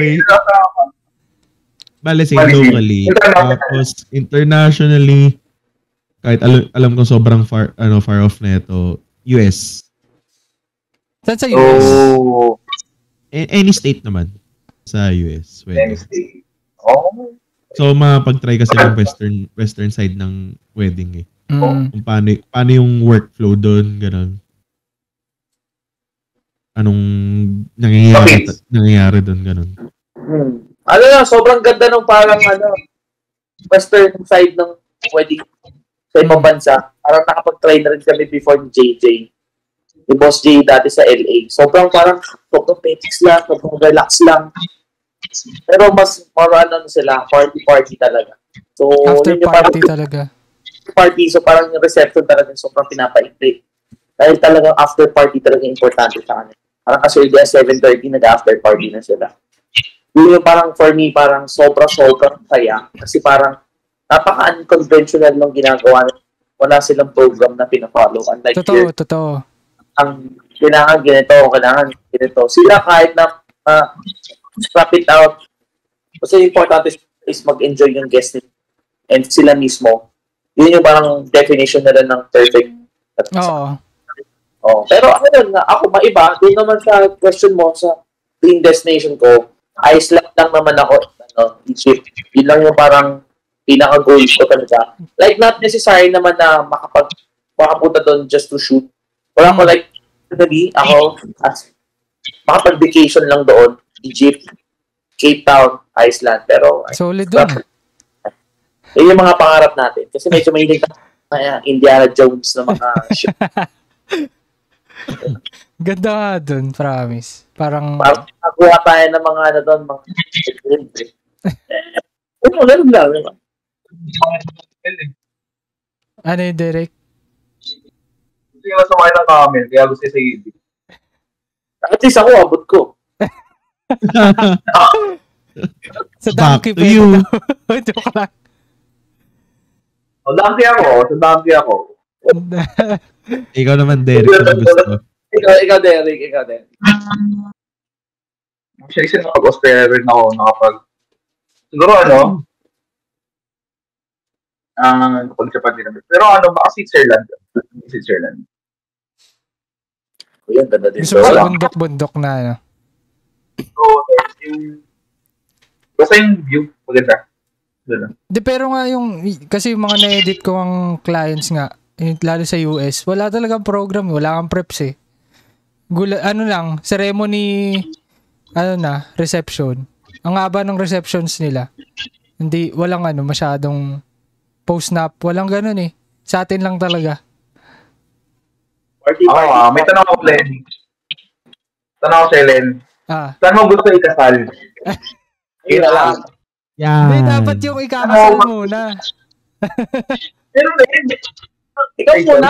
Balisin locally. Tapos internationally, kahit alam ko sobrang far off na ito, US. Saan sa US? Oh. Any state naman sa US. Any state. Oh. So, mapag-try kasi ng western side ng wedding eh. Kung paano yung workflow doon, gano'n. Anong nangyayari doon, gano'n. Ano lang, sobrang ganda ng parang western side ng wedding sa ibang bansa. Parang nakapag-try na rin kami before ni JJ. Ni Boss J dati sa LA. Sobrang petics lang, sobrang relax lang. Pero mas sila, party talaga. So, after yun yung party parang, talaga. Party, so parang yung reception talaga sobrang pinapaikli. Dahil talagang after party talaga importante sa kanila. Parang as early as 7:30, nag-after party na sila. Yun yung parang for me, parang sobrang saya. Kasi parang napaka-unconventional ng ginagawa. Wala silang program na pinafollow. Unlike Totoo. Ang kailangan ganito. Sila kahit na strap it out. Kasi important is mag-enjoy yung guest nila. And sila mismo. Yun yung parang definition nila ng perfect. Oo. Pero ako maiba. Doon naman sa question mo sa dream destination ko, Iceland lang naman ako. Egypt. Yun lang yung parang pinaka-goals ko talaga. Like, not necessary naman na makapunta doon just to shoot. Wala ko like, ako, makapag-vacation lang doon. Egypt, Cape Town, Iceland. Pero, solid doon. yun yung mga pangarap natin. Kasi medyo mahilig Indiana Jones na mga shoot. Ganda nga doon, promise. Parang nakuha tayo ng mga doon, mga ganun lang. ano yung Derek? Gusto yung sumakay ng camel, kaya gusto sa iyo. At least ako, abot ko. Sa donkey Back to you. Joke lang. Sa donkey ako. Ikaw naman, Derek, kung gusto. Ikaw, Derek. Actually, kasi nakapag-Australia rin ako, siguro kapag-Japan din naman. Pero baka Switzerland. Yan, ganda din. Gusto ko bundok-bundok na, So, basta yung view, maganda. Di, pero nga kasi yung mga na-edit ko ang clients nga, lalo sa US, wala talagang program, wala kang preps eh. Ceremony, reception. Ang haba ng receptions nila. Walang masyadong post-nap, walang ganun eh. Sa atin lang talaga. Party. May tanong ako, Len. Len. Saan mo gusto ikasal? Yun lang. Yan. Hindi, dapat yung ikakasal muna. Pero Len, Ikaw muna,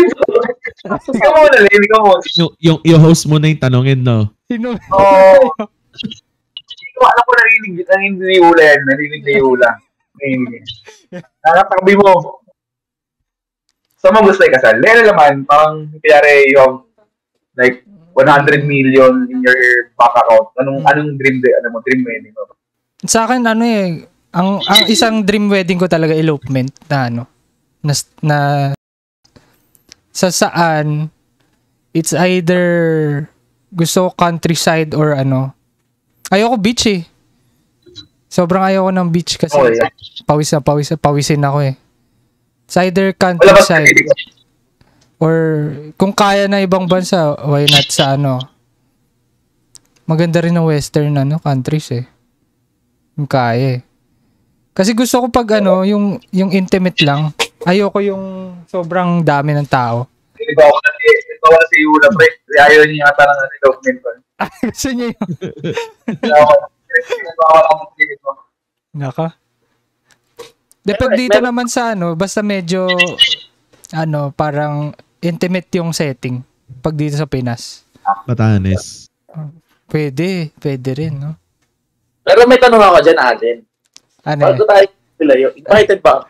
Len. Yung host mo na yung tanongin, no? Sino? Alam ko narinig ni Yula yan. Narinig ni Yula. Nakatabi mo. Saan mo gusto ikasal? Len naman, parang kayari you have like 100 million in your bank account. Anong dream wedding mo? Sa akin, ang isang dream wedding ko talaga elopement na sa saan it's either gusto ko countryside or ayoko beach eh. Sobrang ayoko ng beach kasi pawisin ako eh. It's either countryside or kung kaya na ibang bansa, why not sa maganda rin ng western countries eh. Yung kaya eh. Kasi gusto ko pag yung intimate lang. Ayoko yung sobrang dami ng tao. Ikaw na si Yula, pre. Ayaw niya yata ng elopement ko. Gusto niya yun. Naka. Depag dito naman sa basta medyo parang intimate yung setting pag dito sa Pinas. Batanes. Pwede rin, no? Pero may tanong ako dyan, Allen. Ano Bago tayo sila yun, invited ba?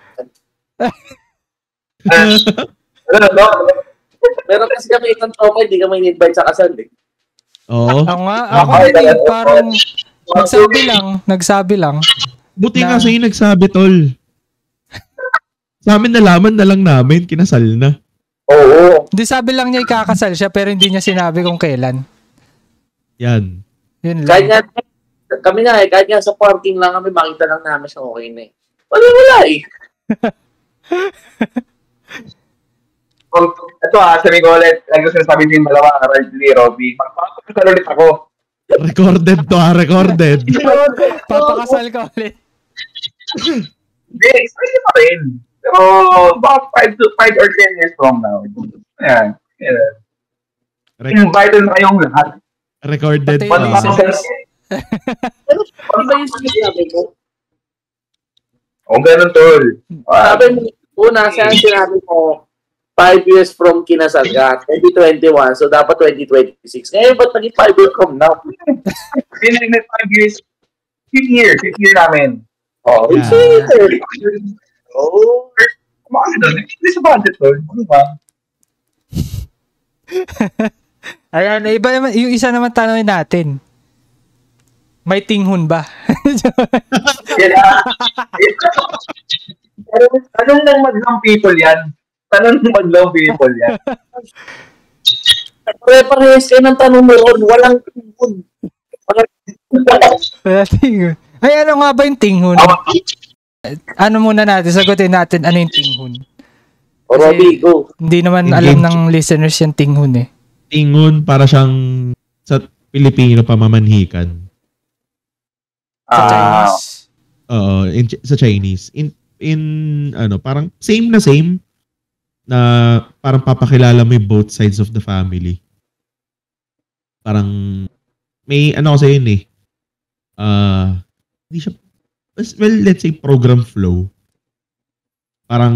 Pero kasi kami isang tropa, hindi kami in-invite sa kasal eh. Oo. Ako nga, parang nagsabi lang. Buti nga sa'yo nagsabi, tol. Sa amin nalaman na lang namin, kinasal na. Oo. Hindi, sabi lang niya ikakasal siya pero hindi niya sinabi kung kailan. Yan. Yun lang. Kahit nga sa parking lang kami, makita lang namin siya okay na eh. Wala eh. Ito sabi ko ulit, lagi ko sinasabi din dalawa, Riley, Robby, magpapakasal ulit ako. Recorded to recorded. Papakasal ka ulit. Hindi, excited pa rin. Pero, about 5 or 10 years from now. Ayan. Invited na kayong lahat. Recorded Pati pa. yung listeners. Ano ba yung sinabi mo? O, ganun, tol. Sabi mo, sinabi mo, 5 years from kinasal ka, 2021, so dapat 2026. Ngayon, ba't naging 5 years from now? Hindi 5 years. 5th year namin. Oh, Yeah. Oh. Kumakas doon. Hindi sa budget, tol. Ano ba? Ayan, iba naman, yung isa naman tanongin natin. May tinghun ba? Anong nang madlang people yan? Tanong ng madlang people yan. Parehas kayo ng tanong mo ron, walang tinghun. Tinghun. Ay, ano nga ba yung tinghun? Ano muna natin, sagutin natin ano yung tinghun. O, Robby, go. Hindi naman alam ng listeners yung tinghun eh. Tingon para siyang sa Pilipino pamamanhikan. Sa Chinese. Oo, sa Chinese. In parang same na parang papakilala mo yung both sides of the family. Parang may kasi yun eh. Hindi siya, well, let's say program flow. Parang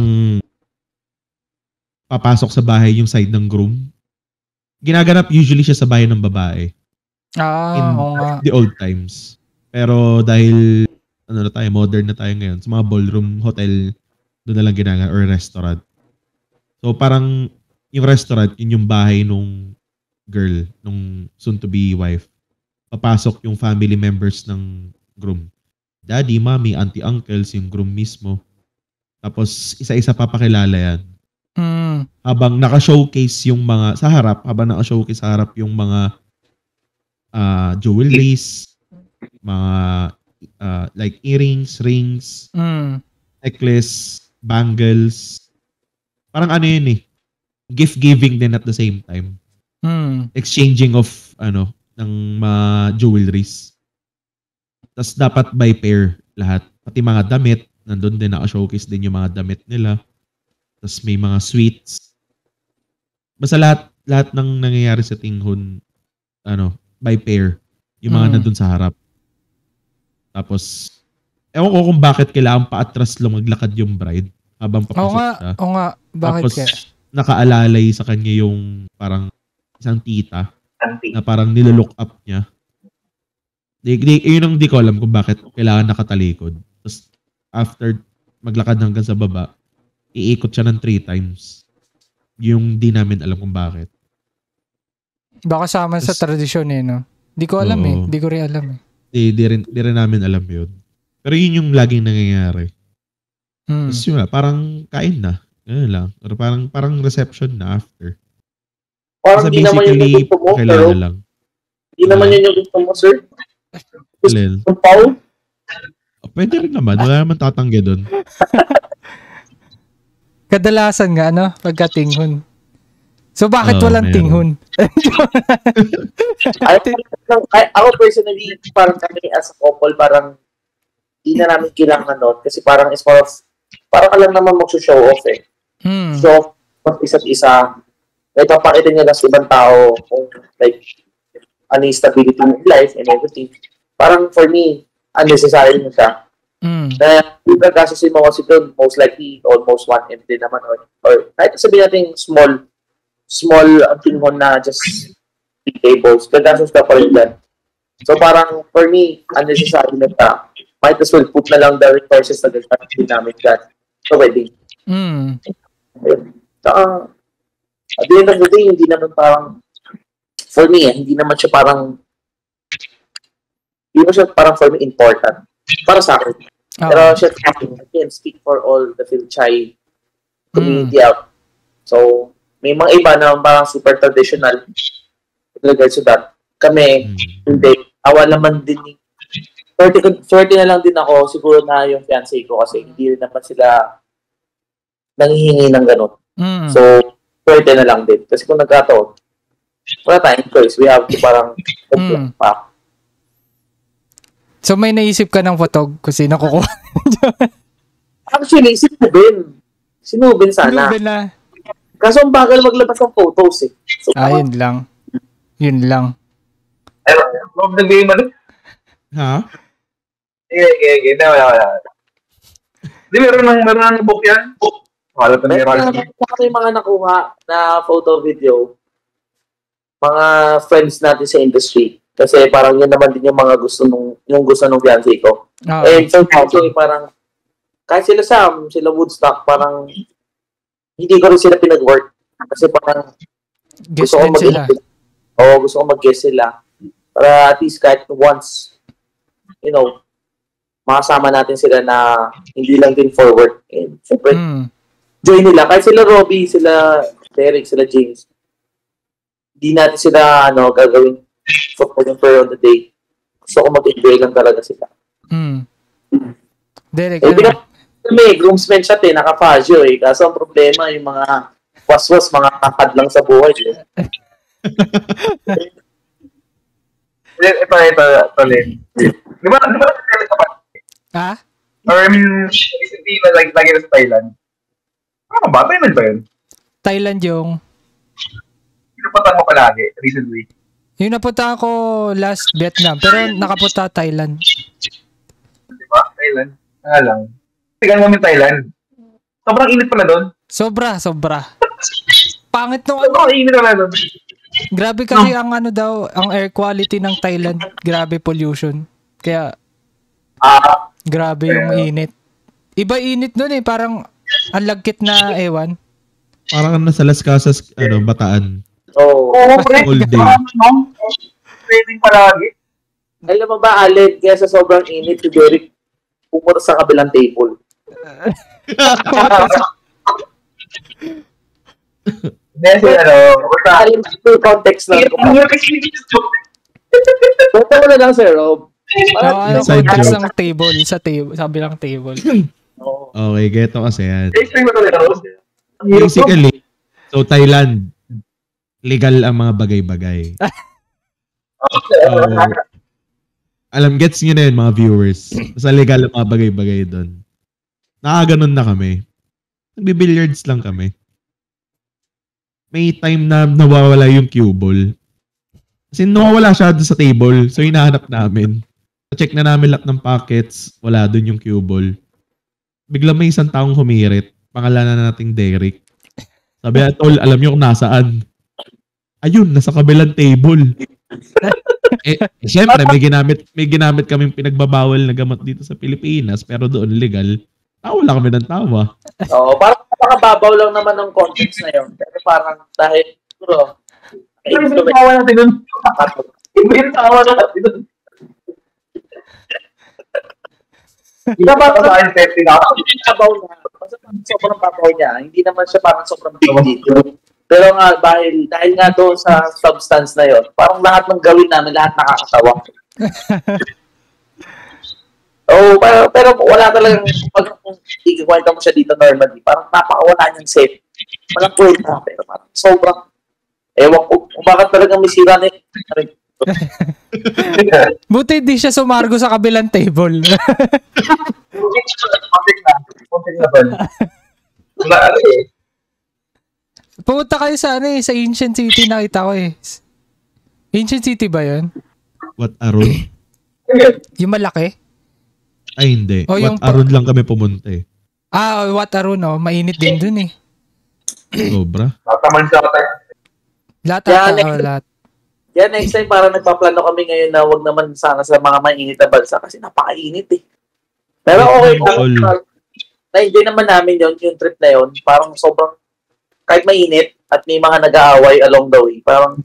papasok sa bahay yung side ng groom. Ginaganap usually siya sa bahay ng babae. Oo nga. The old times. Pero dahil modern na tayo ngayon, sa mga ballroom hotel, doon na lang ginagawa, or restaurant. So parang yung restaurant, yun yung bahay nung girl, nung soon-to-be wife. Papasok yung family members ng groom. Daddy, mommy, auntie, uncles, yung groom mismo. Tapos isa-isa papakilala yan. Habang naka-showcase yung mga, sa harap yung mga jewelries, mga like earrings, rings, necklace, bangles. Parang yun eh. Gift giving din at the same time. Exchanging of ng mga jewelries. Tapos dapat by pair lahat. Pati mga damit, nandun din naka-showcase din yung mga damit nila. Tapos may mga sweets. Basta lahat ng nangyayari sa tinghun by pair. Yung mga nandun sa harap. Tapos ewan ko kung bakit kailangan paatras maglakad yung bride habang papasok siya. Oo nga. Bakit tapos kaya? nakaalalay sa kanya yung parang isang tita na parang nilolook up niya. Yun ang di ko alam kung bakit kailangan nakatalikod. Tapos after maglakad hanggang sa baba, iikot siya ng 3 times. Yung di namin alam kung bakit. Baka sama sa tradisyon eh, no? Di ko alam eh. Di ko rin alam eh. Di rin namin alam yun. Pero yun yung laging nangyayari. Tapos yun parang kain na. Ganun lang. Or parang reception na after. Parang di naman yung gusto mo, pero di naman yun yung gusto mo, sir. Alin? Paul? Pwede rin naman. Wala naman tatanggi dun. Kadalasan nga, pagka-tinghun. So, bakit walang tinghun? Ako personally, parang kami as a couple, parang di na namin kailangan nun. Kasi parang is more of, parang alam naman mag-show off eh. Show off isa't isa. Like, papakita niya lang sa ibang tao kung like, ano yung stability in life and everything. Parang for me, unnecessary na siya. Na yung gagastusin mo kasi doon, most likely, almost 1M din naman. Or kahit sabihin natin small tinghon na just 3 tables, gagastos ka pa rin dyan. So parang, for me, unnecessary na ta. Might as well put na lang the resources na gagastos namin dyan sa wedding. Saka, at the end of the day, hindi naman parang, for me, hindi naman siya parang for me important. Para sa akin. Pero siya, I can speak for all the Filchay community out. So, may mga iba na parang super traditional with regards to that. Kami, hindi. Awa naman din 30 na lang din ako, siguro na yung fiancé ko kasi hindi rin naman sila nanghihingi ng ganun. So, 30 na lang din. Kasi kung nagkataon, wala tayong choice. We have to parang pa. So, may naisip ka ng photog kung sino kukuha? Actually, si Nubin sana. Nubin na. Kaso ang bagal maglabas ng photos eh. So, yun lang. Yun lang. Love the game, ano? Ha? Wala. Di, meron ng book yan? Wala pa meron yung mga nakuha na photo video. Mga friends natin sa industry. Kasi parang yun naman din yung mga gusto nung fiancé ko. And so parang kahit sila Sam, sila Woodstock, parang hindi ko rin sila pinag-work. Kasi parang gusto ko mag-guest sila. Para at least kahit once, makasama natin sila na hindi lang din for work. And syempre, join nila. Kahit sila Robbie, sila Derek, sila James, hindi natin sila gagawin for on the day. Gusto ko mag-enjoy lang talaga sila. Derek, may groomsmen siya naka-fascio Kaso ang problema, yung mga waswas, mga kakad lang sa buhay. Ito, Len. Di ba Thailand ka pa? Ha? Or I mean, recently na lagi na sa Thailand. Ano ba? Thailand ba yun? Thailand yung... Pinupunta mo palagi, recently. Yung napunta ako last Vietnam, pero nakapunta Thailand. Diba? Thailand. Lang. Tingnan mo yung Thailand. Sobrang init pala doon. Sobra. Pangit nung Sobrang init pala doon. Grabe kasi ang ang air quality ng Thailand. Grabe pollution. Kaya, grabe yung init. Iba init nun parang ang lagkit na ewan. Parang nasa Las Casas, Bataan. Pre. All day. Training palagi. Alam mo ba, Allen, kaya sa sobrang init, si Derek pumunta sa kabilang table. Kasi Alam mo yung context lang. Punta mo na lang, Sir Rob. Context ng table, sa bilang table. Okay, geto kasi yan. Explain mo talaga, Rose. Basically, so Thailand, legal ang mga bagay-bagay. Gets nyo na yun mga viewers. Basta legal ang mga bagay-bagay doon. Nakaganon na kami. Nagbe-billiards lang kami. May time na nawawala yung cue ball. Kasi nawawala siya doon sa table. So hinahanap namin. Check na namin lahat ng pockets. Wala doon yung cue ball. Bigla may isang taong humirit. Pangalanan na nating Derek. Sabi na, tol, alam nyo kung nasaan. Ayun, nasa kabilang table. Siyempre, may ginamit kaming pinagbabawal na gamot dito sa Pilipinas, pero doon legal. Tawa lang kami ng tawa. Parang napakababaw lang naman ng context na yun. Pero parang dahil, siguro, yung tawa natin doon. Yung tawa natin doon. Hindi ba sa akin safety na? Sobrang babaw niya. Hindi naman siya parang sobrang big deal. Pero nga, dahil nga doon sa substance na yon, parang lahat ng gawin namin, lahat nakakatawa. Pero wala talagang, pag ikikwenta mo siya dito normally, parang napakawala niyang safe. Walang kwenta, pero parang sobrang, ewan ko, kung bakit talagang may sira na yun. Buti di siya sumargo sa kabilang table. Kontik na ba? Wala Pumunta kayo sa sa Ancient City, nakita ko Ancient City ba yun? What a road? Yung malaki? Ay, hindi. O, yung Aron lang kami pumunta eh. Wat Arun, oh. Mainit din dun eh. Sobra. Tataman sa atin. Lahat. Yan, next time parang nagpaplano kami ngayon na wag naman sana sa mga mainit na bansa kasi napakainit eh. Pero okay lang. Na-enjoy naman namin yung trip na yun. Parang sobrang, kahit mainit at may mga nag-aaway along the way, parang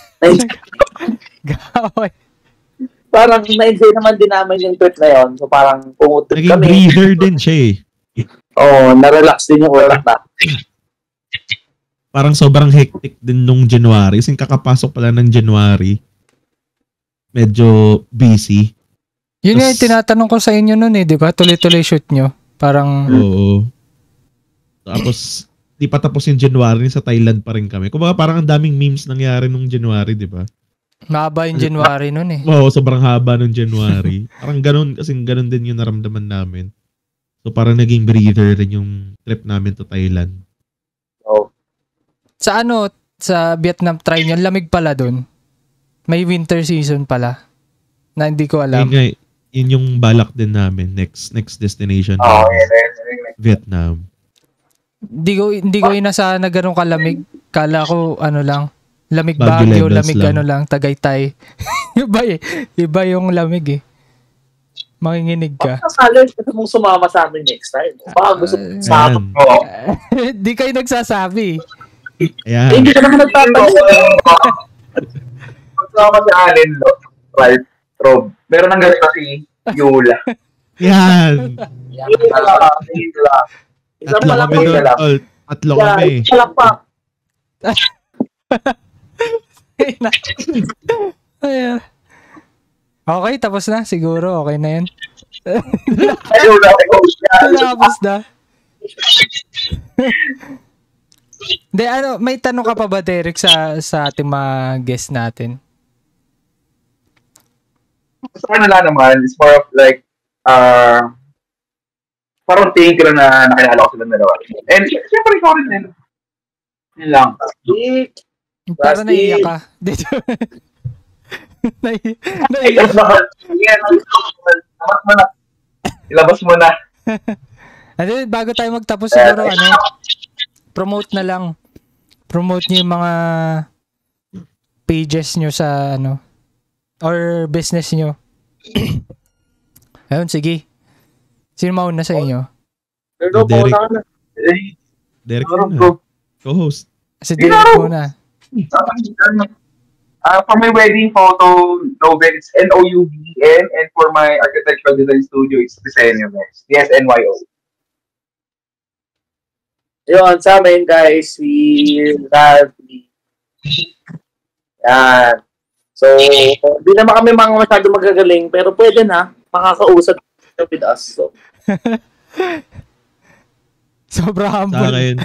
Gaway. parang na-enjoy naman din namin yung trip na yun. So parang pumutrip Naging kami. breather din siya eh. Oo, na-relax din yung utak na. Parang sobrang hectic din nung January. Kasi kakapasok pala ng January. Medyo busy. Yun nga yung tinatanong ko sa inyo nun eh, di ba? Tuloy-tuloy shoot nyo. Parang... Oo. Tapos, di pa tapos yung January, sa Thailand pa rin kami. Kumbaga parang ang daming memes nangyari nung January, di ba? mahaba yung January nun eh. Oo, sobrang haba nung January. Parang ganun, kasi ganun din yung naramdaman namin. So parang naging breather rin yung trip namin to Thailand. Oh. Sa sa Vietnam try nyo, lamig pala dun. May winter season pala. Na hindi ko alam. Yun yung balak din namin. Next destination. Vietnam. Hindi ko inasa na ganun kalamig. Kala ko lang. Lamig Baguio Baguio, levels lamig lang. lang, Tagaytay. Iba yung lamig eh. Makinginig ka. Kasali ka mong sumama sa amin next time. Baka gusto mo sa amin. Di kayo nagsasabi. Ayan. Hindi ka naman nagtatanong. Magsama si Allen, Ralph, Rob. Meron ng ganito si Yula. Yan. Isang Tatlo kami doon. Tatlo kami. Palakpak. Ayan. Okay, tapos na. Siguro, okay na yan. Tapos na. Hindi, may tanong ka pa ba, Derek, sa ating mga guest natin? Sa kanila naman, it's more of like, parang tingin ko lang na nakilala ko silang dalawa. And siyempre, ikaw rin din. Yun lang. Para naiiyak ka. Dito. Ilabas mo na. Ilabas mo na. Bago tayo magtapos, siguro, promote na lang. Promote niyo yung mga pages niyo sa, or business niyo. Ayun, sige. Sino mauna sa inyo? Derek. Derek muna. Co-host. Si Derek muna. For my wedding photo novel, it's NOUVN, and for my architectural design studio, it's Disenyo, guys. DSNYO. Yun, sa amin, guys, we have yan. So, hindi naman kami mga masyado magagaling, pero pwede na, makakausap with us. So. Sobra Sa humble. akin,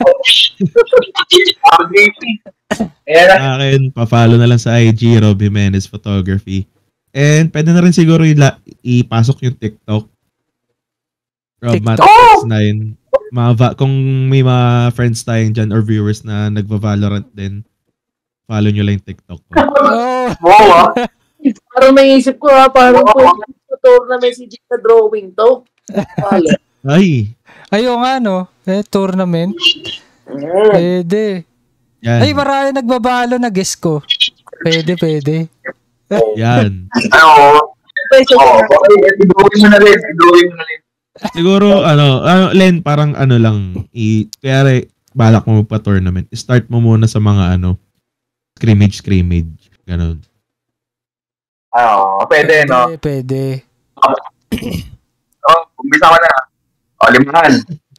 sa akin, pa-follow na lang sa IG, Rob Jimenez Photography. And pwede na rin siguro ipasok yung TikTok. Rob Matrix9. Kung may mga friends tayong dyan or viewers na nagva-Valorant din, follow nyo lang yung TikTok ko. Oh. Parang naisip ko parang tournament si Gita drawing to. Ay! Ayaw nga, tournament. Pwede. Yan. Ay, marami nagbabalo na guess ko. Pwede. Yan. Drawing mo na rin. Siguro, Len, parang lang, kaya balak mo pa-tournament. Start mo muna sa mga, scrimmage. Ganon. Pwede, no? Pwede. Umpisa ka na. Limahan.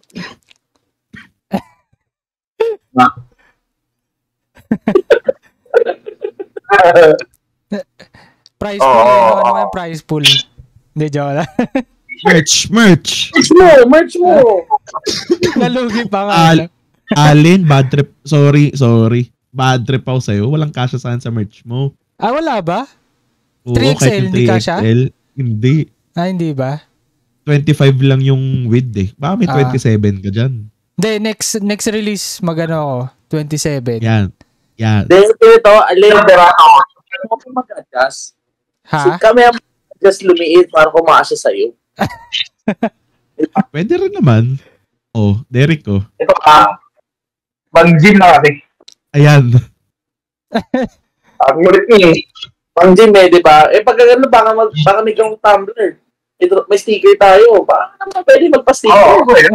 Prize pool. Ano naman prize pool? Hindi, joke lang. Merch! Merch mo! Nalugi pa nga. Alin, bad trip. Sorry. Bad trip ako sa'yo. Walang kasya saan sa merch mo. Wala ba? Oo, 3XL, kahit yung hindi kasya? Hindi. Hindi ba? 25 lang yung width eh. Baka may 27 ka dyan. Hindi, next release, magano ako. 27. Yan. Dito ito, ako mag-adjust. Ha? Kami ang just lumiit para kumakasya sa'yo. Pwede rin naman. Oh, Derek ko. Ito mag-gym na kasi. Ayan. Ang ulit niya eh. Pang gym di ba? Pag gano'n, baka may kang tumbler. May sticker tayo. Baka naman pwede magpa-sticker. Oo, okay.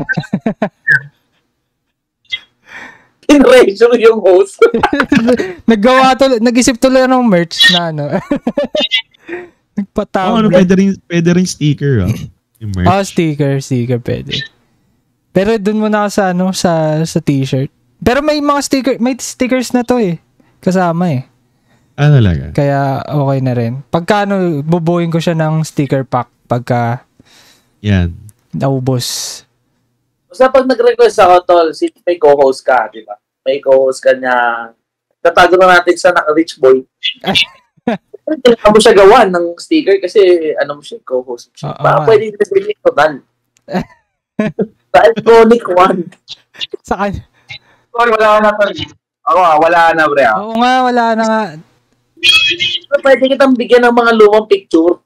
In-ratio yung host. Nag-isip tuloy ng merch na ano. Nagpa-tablet. Pwede rin sticker, yung merch. Sticker pwede. Pero dun muna ako sa t-shirt. Pero may stickers na to kasama Talaga? Kaya okay na rin. Pagka bubuhin ko siya ng sticker pack pagka yan naubos. Basta pag nag-request ako, tol, may co-host ka, di ba? May co-host ka niya. Tatago na natin sa naka-rich boy. Kailangan mo siya gawan ng sticker kasi mo siya, co-host siya. Baka pwede din sabihin total. Sa iconic one. Saan? Sorry, wala na to. Wala na, bre. Oo nga, wala na nga. Pwede kitang bigyan ng mga lumang picture.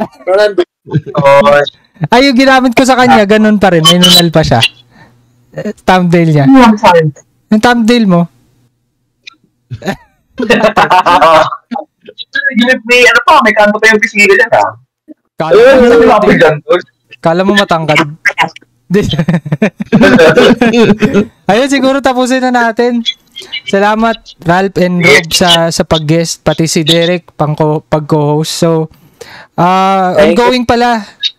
Ay, yung ginamit ko sa kanya, ganun pa rin. May nunal pa siya. Thumbnail niya. Yung thumbnail mo. May kanto tayong pisnila dyan, ha? Kala mo matangkad. Ayun, siguro tapusin na natin. Salamat Ralph and Rob sa pag-guest, pati si Derek pag-co-host. So, ongoing pala.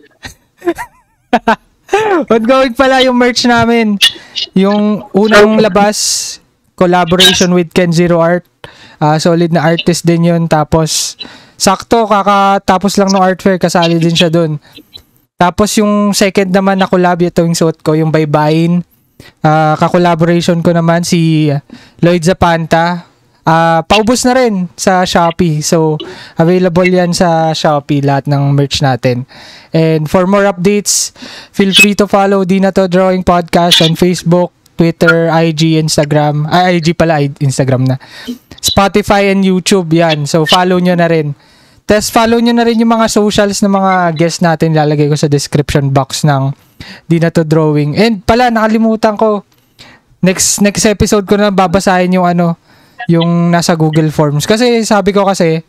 Ongoing pala yung merch namin. Yung unang labas, collaboration with Ken Zero Art. Solid na artist din yun. Tapos, sakto, kakatapos lang ng art fair, kasali din siya dun. Tapos yung second naman na collab, ito yung suot ko, yung Baybayin. Ka-collaboration ko naman si Lloyd Zapanta. Paubos na rin sa Shopee. So, available yan sa Shopee, lahat ng merch natin. And for more updates, feel free to follow Di Na To Drawing Podcast on Facebook, Twitter, IG, Instagram. IG pala, Instagram na. Spotify and YouTube, yan. So, follow nyo na rin. Tapos follow nyo na rin yung mga socials ng mga guests natin. Lalagay ko sa description box ng Di Na To Drawing. And pala, nakalimutan ko. Next episode ko na babasahin yung yung nasa Google Forms. Kasi sabi ko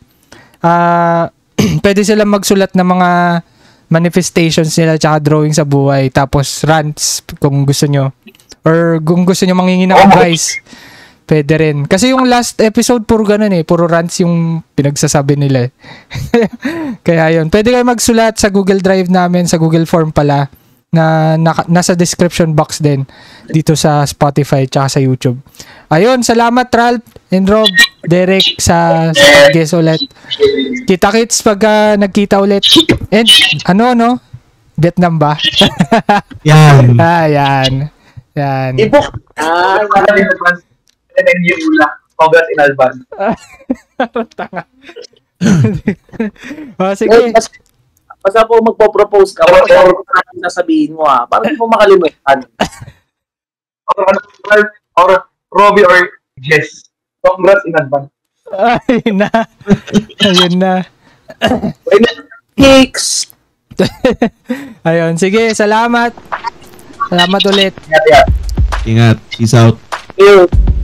pwede silang magsulat ng mga manifestations nila tsaka drawing sa buhay. Tapos rants kung gusto nyo. Or kung gusto nyo mangingi ng advice. Pwede rin. Kasi yung last episode, puro ganun puro rants yung pinagsasabi nila Kaya yun. Pwede kayo magsulat sa Google Drive namin, sa Google Form pala, na nasa description box din, dito sa Spotify tsaka sa YouTube. Ayun, salamat Ralph and Rob, Derek, sa guest ulit. Kita-kits pag nagkita ulit. And, Vietnam ba? Yan. Yan. Ibok. And then yung congrats in advance. Tanga. Sige. Basta po magpo-propose ka, or sasabihin mo para hindi mo makalimutan. Or Robbie or Jess. Congrats in advance. Ayun na. Cakes. Ayun, sige, salamat. Salamat ulit. Yeah. Ingat. Peace out. Ew.